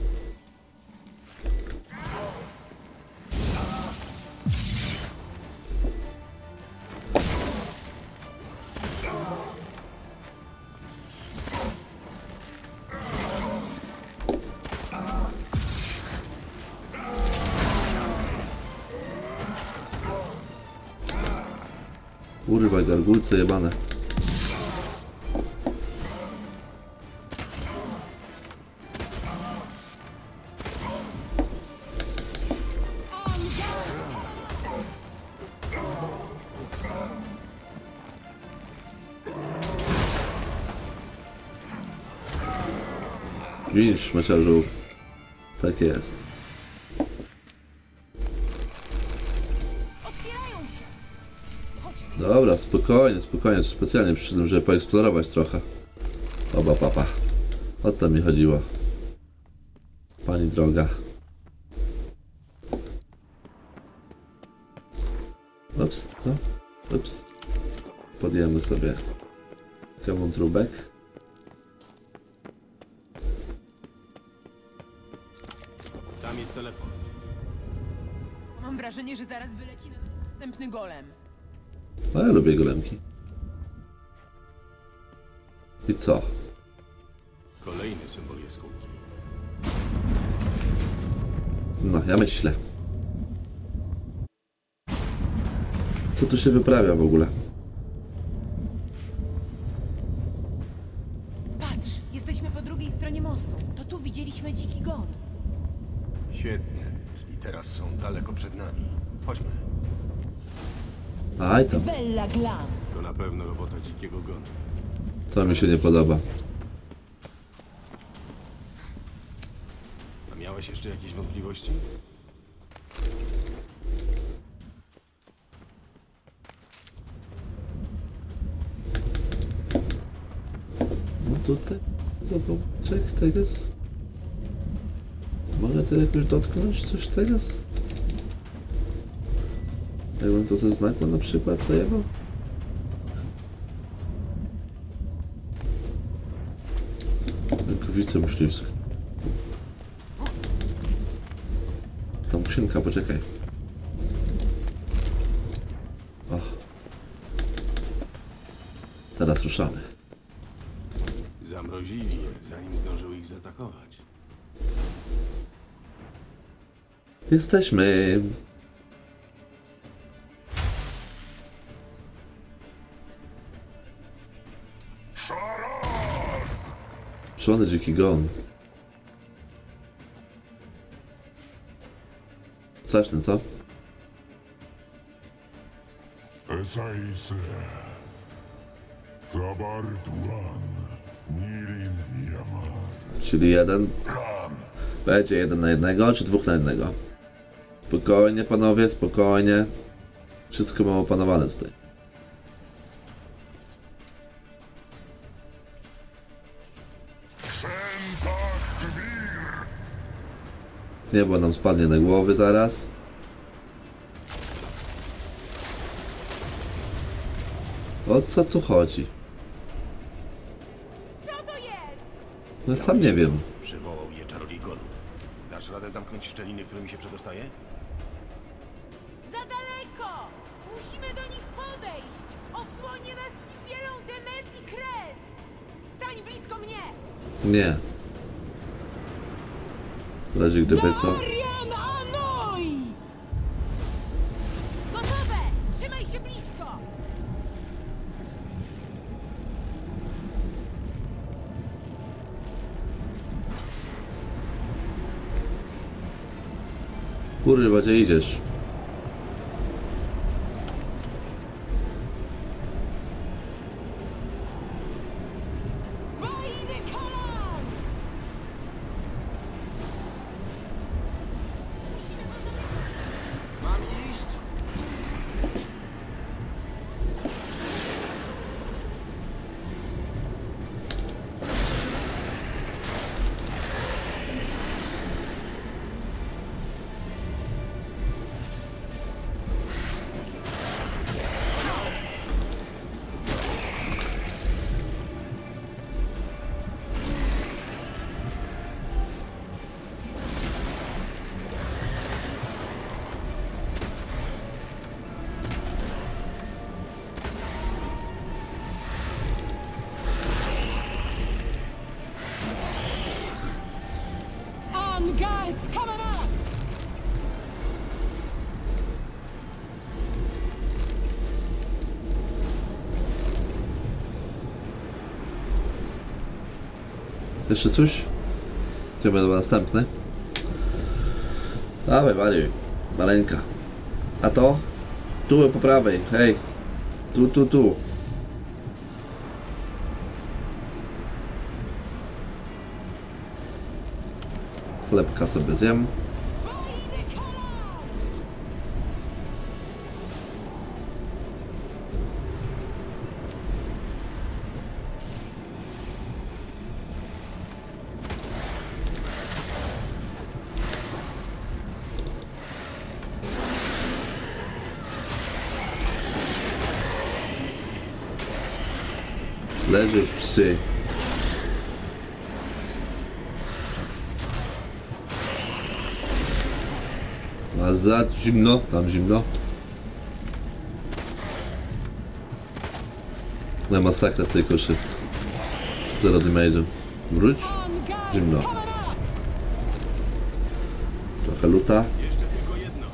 Kurwa, gargulce jebane. Widzisz, maciarzu. Tak jest. Otwierają się! Dobra, spokojnie, spokojnie. Specjalnie przyszedłem, żeby poeksplorować trochę. Oba papa. O to mi chodziło. Pani droga. Ups, co? Ups. Podjemy sobie kawątrubek. Tam jest telefon. Mam wrażenie, że zaraz wyleci następny golem. A ja lubię golemki. I co? Kolejny symbol jaskółki. No, ja myślę. Co tu się wyprawia w ogóle? Patrz, jesteśmy po drugiej stronie mostu. To tu widzieliśmy dziki gon. Świetnie. I teraz są daleko przed nami. Chodźmy. Aj tam. Bella Glam. To na pewno robota dzikiego gonu. To mi się nie podoba. A miałeś jeszcze jakieś wątpliwości? No tutaj. Zobaczek tego. Mogę to jakoś dotknąć? Coś tego? Jakbym to ze znaku na przykład zajebał? Rękawice myśliwskie. Tam skrzynka, poczekaj. O. Teraz ruszamy. Zamrozili je, zanim zdążył ich zaatakować. Jesteśmy. Szalony dziki gon. Straszne, co? Esaise, Zabartuan, Nirin Yamar. Czyli jeden. Będzie 1 na 1, czy 2 na 1? Spokojnie, panowie, spokojnie. Wszystko mam opanowane tutaj. Niebo nam spadnie na głowy zaraz. O co tu chodzi? Co to jest? No sam nie wiem. Przywołał je czarodziej gonu. Dasz radę zamknąć szczeliny, którymi się przedostaje? Za daleko! Musimy do nich podejść! Osłonie nas kimielą Demet i Kres! Stań blisko mnie! Nie. W razie gdyby co. Dorian Anoi! Gotowe! Trzymaj się blisko! Kurwa, gdzie idziesz? Bajny kalan! Mam iść? Angar's coming up! Jeszcze coś? Idziemy do następny. Dawaj, waliuj. Maleńka. A to? Tu po prawej, hej. Tu. Chlebka sobie zjem. Bajny kalan! Leży w psy. A za zimno, tam zimno. Na masakra z tej koszy. Zero damage'u. Wróć. Angar's Zimno. coming up! Trochę luta. Jeszcze tylko jedno.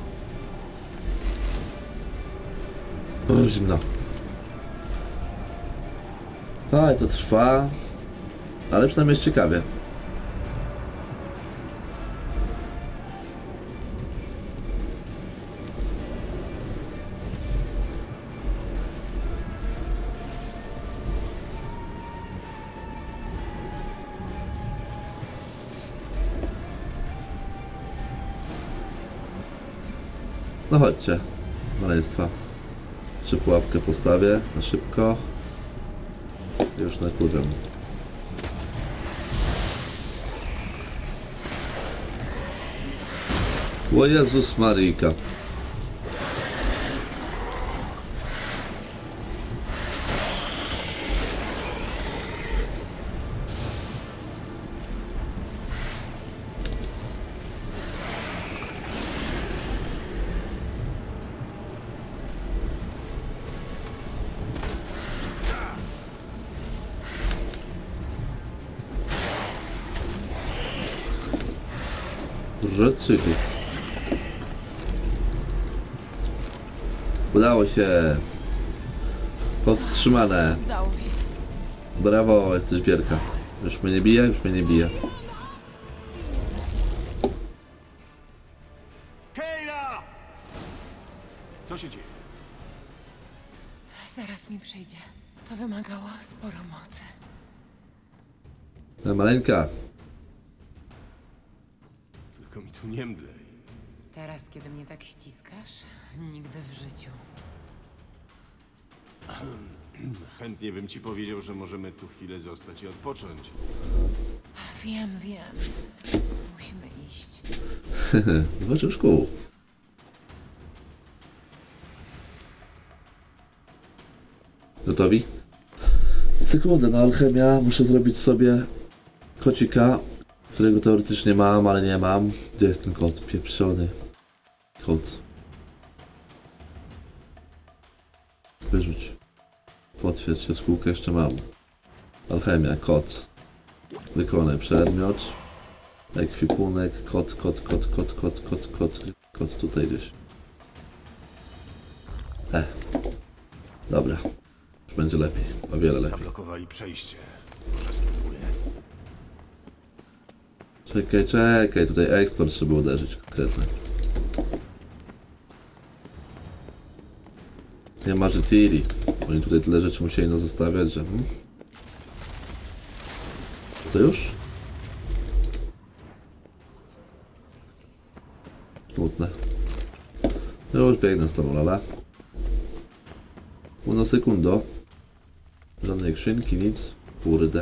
O, zimno. A, i to trwa. Ale przynajmniej jest ciekawie. No chodźcie, maleństwa. Czy pułapkę postawię na szybko? Już nakurwiam. O Jezus Maryjka. Rzeczyku. Udało się. Powstrzymane. Udało się. Brawo, jesteś wielka. Już mnie nie bije? Już mnie nie bije. Keira! Co się dzieje? Zaraz mi przyjdzie. To wymagało sporo mocy. Maleńka. Tylko mi tu nie mdlej. Teraz, kiedy mnie tak ściskasz, nigdy w życiu. Chętnie bym ci powiedział, że możemy tu chwilę zostać i odpocząć. Wiem. Musimy iść. Zobaczył szkół. Gotowi? Sekundę, no alchemia. Muszę zrobić sobie kocika, którego teoretycznie mam, ale nie mam. Gdzie jest ten kot? Pieprzony. Kot. Wyrzuć. Potwierdź się, skółkę jeszcze mam. Alchemia, kot. Wykonaj przedmiot. Ekwipunek, kod tutaj gdzieś. Dobra. Już będzie lepiej, o wiele lepiej. Zablokowali przejście. Może spróbuję. Czekaj, tutaj eksport trzeba uderzyć konkretnie. Nie ma Ciri. Oni tutaj tyle rzeczy musieli nas zostawiać, że... To już? Smutne. Już biegnę z tobą, lala. Uno sekundo. Żadnej skrzynki, nic. Kurde.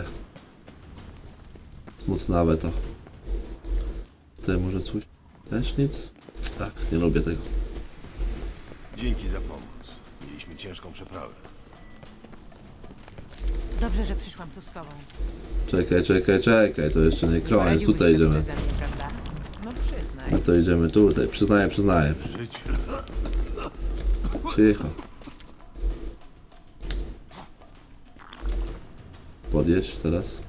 Smutnawe to. Tutaj może coś? Też nic? Tak, nie lubię tego. Dzięki za pomoc. Mieliśmy ciężką przeprawę. Dobrze, że przyszłam tu z tobą. Czekaj, to jeszcze nie koniec. Poradziłbyś Tutaj sobie idziemy. beze mnie, prawda? No przyznaj. A to idziemy tutaj. Przyznaję. W życiu. Cicho. Podjedź teraz.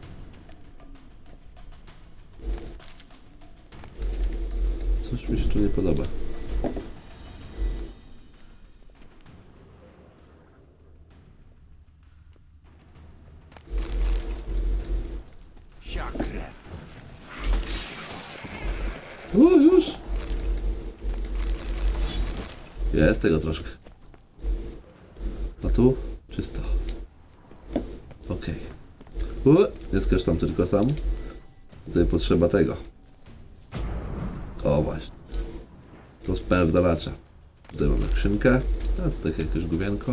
Coś mi się tu nie podoba. O, już! Jest tego troszkę. A tu? Czysto. Okej. Nie skacz tam tylko sam. Tutaj potrzeba tego. O właśnie. Rozpędzalacza. Tutaj mamy skrzynkę. A tutaj jakieś główienko.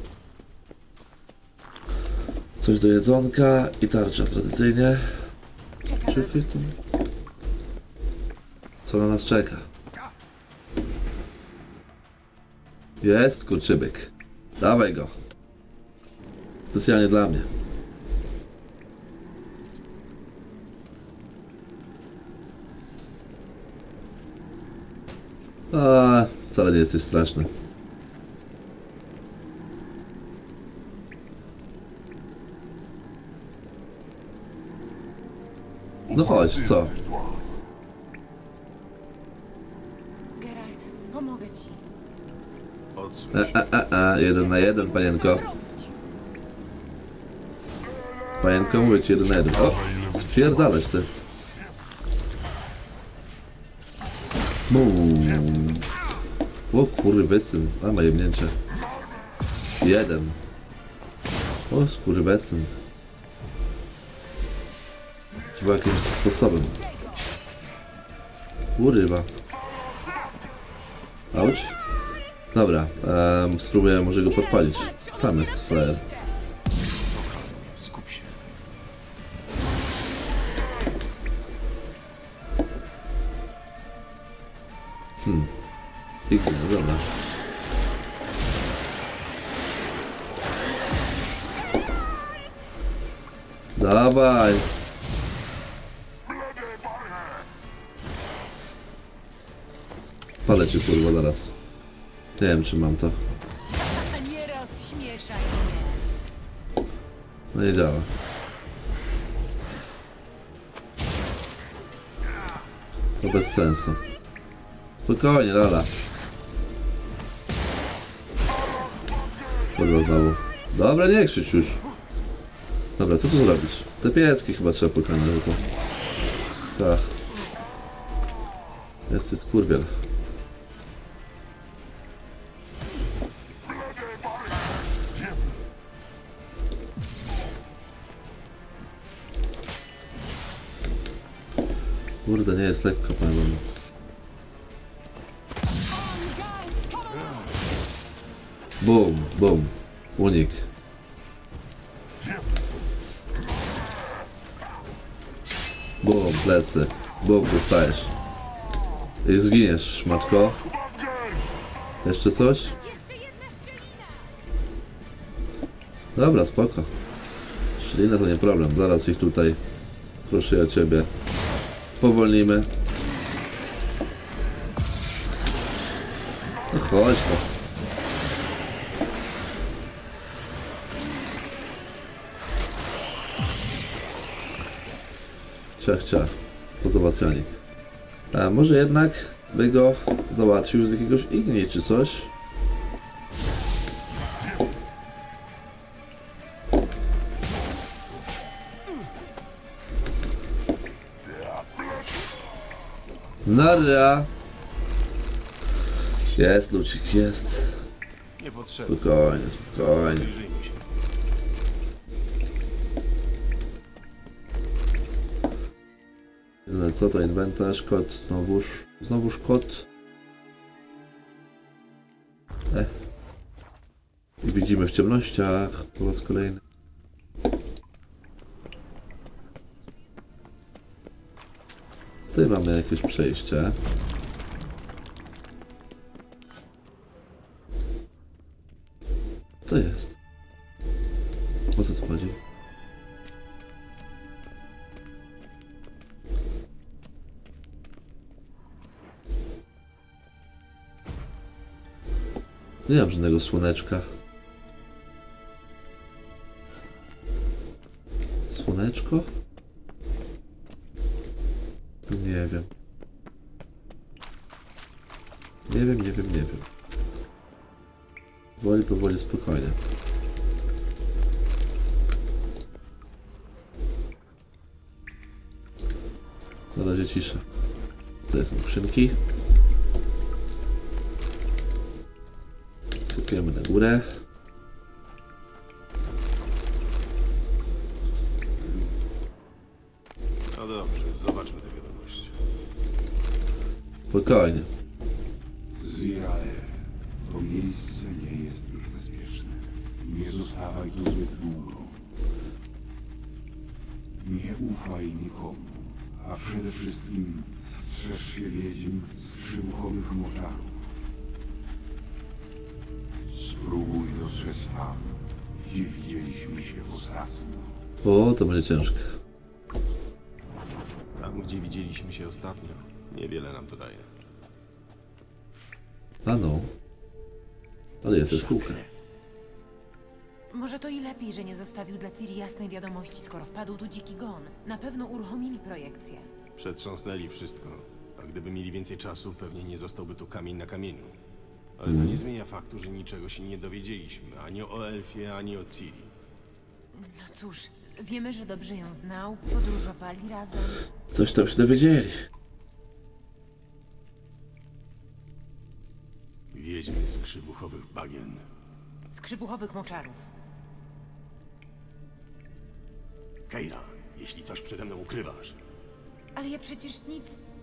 Coś do jedzonka i tarcza tradycyjnie. Czekaj tu. Co na nas czeka? Jest skurczybyk. Dawaj go. Specjalnie dla mnie. Wcale nie jesteś straszny. No chodź, co? Geralt, pomogę ci. Odsuń. 1 na 1, panienko. Panienko, mówię ci 1 na 1. O, spierdalać ty. O kurwysyn, a ma jebnięcie. 1. O skurwysyn. Chyba jakimś sposobem. Kurwa. Auć. Dobra, spróbuję może go podpalić. Tam jest flare. Skup się. Pięknie, no dobra. Dawaj! Palę cię kurwa zaraz. Nie wiem czy mam to. Nie rozśmieszaj mnie. No nie działa. To bez sensu. Spokojnie, lala. Kurwa znowu. Dobra, nie krzycz już. Dobra, co tu zrobić? Te pieski chyba trzeba pokonać, że to... Tak. Jest skurwiel. Kurde, nie jest lekko, powiem wam. Bum, bum. Unik. Bum, plecy. Bum, dostajesz. I zginiesz, szmatko. Jeszcze coś? Dobra, spoko. Szczelina to nie problem. Zaraz ich tutaj, proszę ja ciebie, powolnimy. No chodź no. Ciach, ciach. pozałatwiani. A może jednak by go załatwił z jakiegoś igni czy coś? Narra! Jest, Lucik, jest. Niepotrzebne. Spokojnie, spokojnie. Zbliżyjmy się. Co to inwentarz? Kod, znowuż kod. I widzimy w ciemnościach po raz kolejny. Tutaj mamy jakieś przejście. To jest. O co tu chodzi? Nie mam żadnego słoneczka. Słoneczko? Nie wiem. Nie wiem. Powoli, spokojnie. Na razie cisza. To są skrzynki. Skupiamy na górę. No dobrze, zobaczmy te wiadomości. Spokojnie. Zirae, to miejsce nie jest już bezpieczne. Nie zostawaj tu zbyt długo. Nie ufaj nikomu, a przede wszystkim strzeż się wiedźm z krzywuchowych moczarów. Spróbuj dotrzeć tam, gdzie widzieliśmy się ostatnio. O, to będzie ciężkie. Tam, gdzie widzieliśmy się ostatnio, niewiele nam to daje. A no. Ale jest kółka. Może to i lepiej, że nie zostawił dla Ciri jasnej wiadomości, skoro wpadł tu dziki gon. Na pewno uruchomili projekcję. Przetrząsnęli wszystko, a gdyby mieli więcej czasu, pewnie nie zostałby tu kamień na kamieniu. Ale to nie zmienia faktu, że niczego się nie dowiedzieliśmy, ani o Elfie, ani o Ciri. No cóż, wiemy, że dobrze ją znał, podróżowali razem. Coś tam się dowiedzieli. Wiedźmy z krzywuchowych bagien. Z krzywuchowych moczarów. Keira, jeśli coś przede mną ukrywasz. Ale ja przecież nic...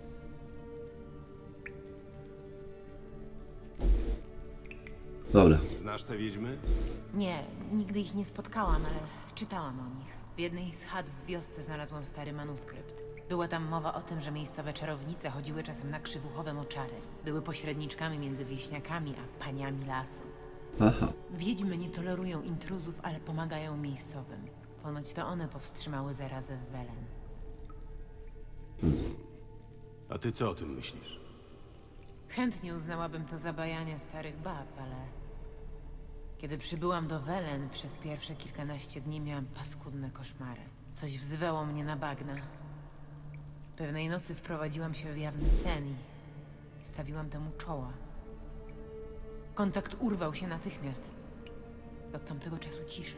Dobra. Znasz te wiedźmy? Nie, nigdy ich nie spotkałam, ale czytałam o nich. W jednej z chat w wiosce znalazłam stary manuskrypt. Była tam mowa o tym, że miejscowe czarownice chodziły czasem na krzywuchowe moczary. Były pośredniczkami między wieśniakami a paniami lasu. Aha. Wiedźmy nie tolerują intruzów, ale pomagają miejscowym. Ponoć to one powstrzymały zarazę w Welen. A ty co o tym myślisz? Chętnie uznałabym to za bajanie starych bab, ale... Kiedy przybyłam do Welen, przez pierwsze kilkanaście dni miałam paskudne koszmary. Coś wzywało mnie na bagna. Pewnej nocy wprowadziłam się w jawny sen i stawiłam temu czoła. Kontakt urwał się natychmiast. Od tamtego czasu cisza.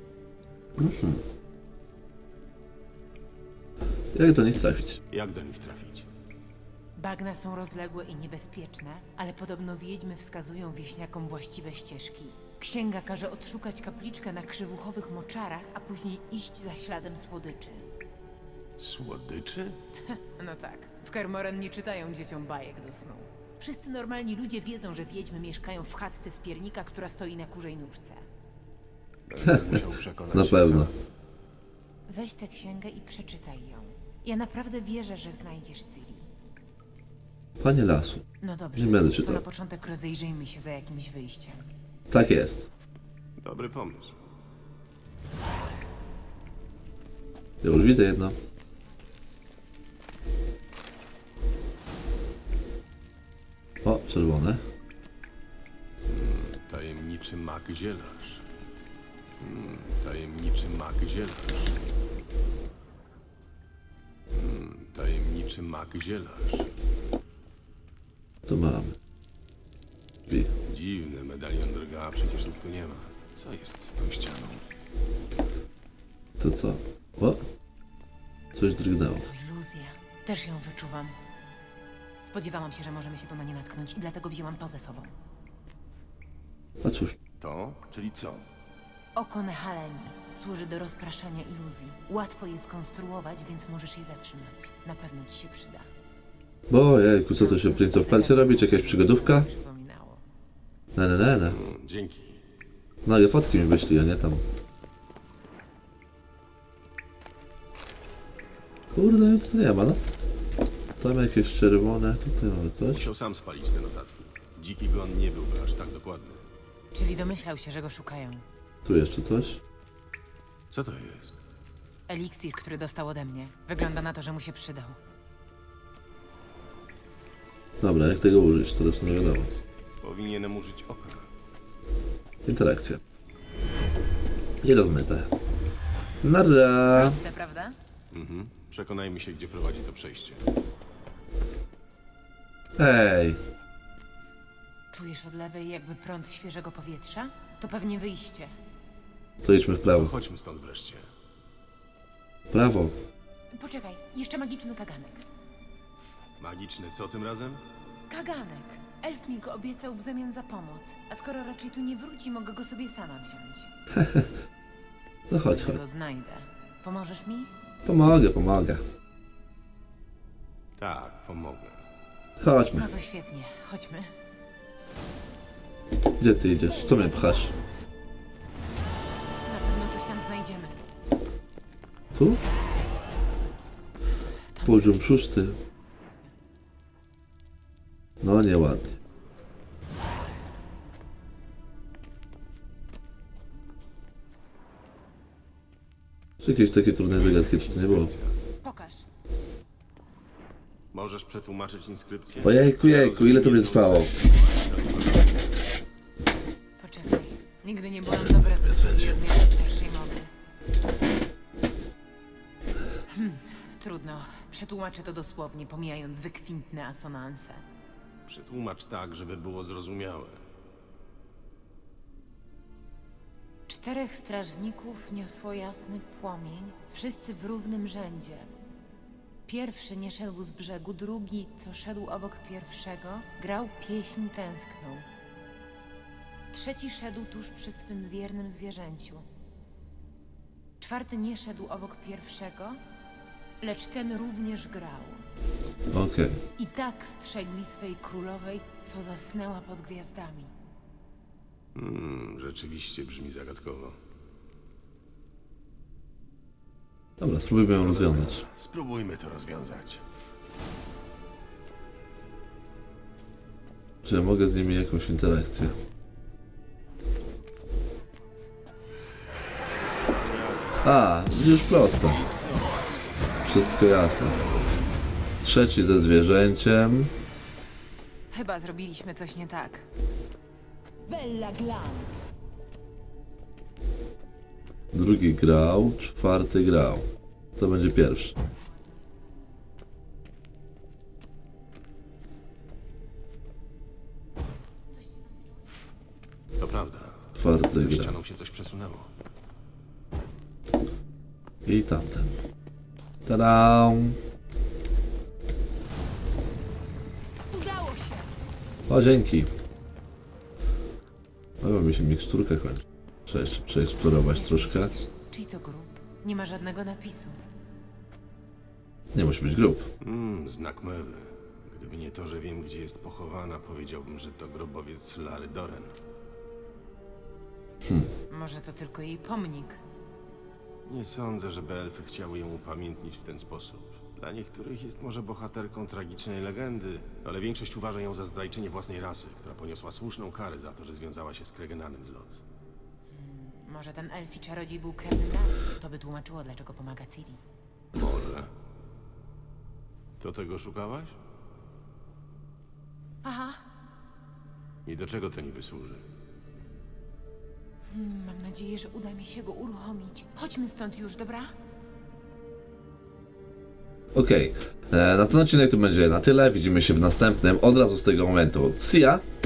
Jak do nich trafić? Jak do nich trafić? Bagna są rozległe i niebezpieczne, ale podobno wiedźmy wskazują wieśniakom właściwe ścieżki. Księga każe odszukać kapliczkę na krzywuchowych moczarach, a później iść za śladem słodyczy. Słodyczy? No tak, w Kermoren nie czytają dzieciom bajek do snu. Wszyscy normalni ludzie wiedzą, że wiedźmy mieszkają w chatce z piernika, która stoi na kurzej nóżce. Będę musiał przekonać Na się pewno. sam. Weź tę księgę i przeczytaj ją. Ja naprawdę wierzę, że znajdziesz Ciri. Panie lasu. No dobrze, Nie będę to czytał. na początek rozejrzyjmy się za jakimś wyjściem. Tak jest. Dobry pomysł. Ja już widzę jedno. O, czerwone. Tajemniczy mak zielarz. Tajemniczy mak zielarz. Tajemniczy najlepszy mak zielarz. To mamy. I Dziwny medalion drga, a przecież nic tu nie ma. Co jest z tą ścianą? to co? O! Coś drgnęło. To iluzja. Też ją wyczuwam. Spodziewałam się, że możemy się tu na nie natknąć i dlatego wzięłam to ze sobą. A cóż, To? Czyli co? Oko Nehaleni służy do rozpraszania iluzji. Łatwo je skonstruować, więc możesz je zatrzymać. Na pewno ci się przyda. bo jejku, co to się Prince of Persia robi? Czy jakaś przygodówka? Przypominało. Ne. Dzięki. Nagle fotki mi wyśli, a nie tam. Kurde, nic tu nie ma, no. Tam jakieś czerwone, tutaj mamy coś. Musiał sam spalić te notatki. Dziki gon nie byłby aż tak dokładny. Czyli domyślał się, że go szukają. Tu jeszcze coś. Co to jest? Eliksir, który dostał ode mnie. Wygląda na to, że mu się przydał. Dobra, jak tego użyć? Teraz nie wiadomo. Powinienem użyć oka. Interakcja. I rozmyte. Nara. Proste, prawda? Mhm. Przekonajmy się, gdzie prowadzi to przejście. Ej. Czujesz od lewej jakby prąd świeżego powietrza? To pewnie wyjście. To idźmy w prawo. Chodźmy stąd wreszcie. Prawo. Poczekaj, jeszcze magiczny kaganek. Magiczny co tym razem? Kaganek. Elf mi go obiecał w zamian za pomoc. A skoro raczej tu nie wróci, mogę go sobie sama wziąć. No chodź. Ja go znajdę. Pomożesz mi? Pomogę. Tak, pomogę. Chodźmy. No to świetnie. Chodźmy. Gdzie ty idziesz? Co mnie pchasz? Na pewno coś tam znajdziemy. Tu? Poziom 6. No nieładnie. Czy jakieś takie trudne zagadki tu nie było? Pokaż. Możesz przetłumaczyć inskrypcję? Ojejku, ile to by trwało? Poczekaj. Nigdy nie byłam dobra ze swojej pierwszej mowy. Trudno. Przetłumaczę to dosłownie, pomijając wykwintne asonanse. Przetłumacz tak, żeby było zrozumiałe. 4 strażników niosło jasny płomień, wszyscy w równym rzędzie. Pierwszy nie szedł z brzegu, drugi, co szedł obok pierwszego, grał pieśń tęskną. Trzeci szedł tuż przy swym wiernym zwierzęciu. Czwarty nie szedł obok pierwszego, lecz ten również grał. Okej. I tak strzegli swej królowej, co zasnęła pod gwiazdami. Rzeczywiście brzmi zagadkowo. Dobra, spróbujmy ją rozwiązać. Spróbujmy to rozwiązać. Że mogę z nimi jakąś interakcję. A, już proste. Wszystko jasne. Trzeci ze zwierzęciem. Chyba zrobiliśmy coś nie tak. Bella Glan. Drugi grał, czwarty grał. To będzie pierwszy. To prawda. Czwarty Za grał. ścianą się coś przesunęło. I tamten. Tada! Udało się. O, dzięki. Chyba mi się miksturka kończy. Trzeba jeszcze przeeksplorować troszkę. Czyli to grób. Nie ma żadnego napisu. Nie musi być grup. Znak mewy. Gdyby nie to, że wiem, gdzie jest pochowana, powiedziałbym, że to grobowiec Lary Doren. Może to tylko jej pomnik. Nie sądzę, żeby elfy chciały ją upamiętnić w ten sposób. Dla niektórych jest może bohaterką tragicznej legendy, ale większość uważa ją za zdrajczynię własnej rasy, która poniosła słuszną karę za to, że związała się z Kregenanem z Lot. Może ten elfi czarodziej był krewnym Lary. To by tłumaczyło, dlaczego pomaga Ciri. Może. To tego szukałaś? Aha. I do czego to niby służy? Mam nadzieję, że uda mi się go uruchomić. Chodźmy stąd już, dobra? Okej. Na ten odcinek to będzie na tyle. Widzimy się w następnym. Od razu z tego momentu. See ya!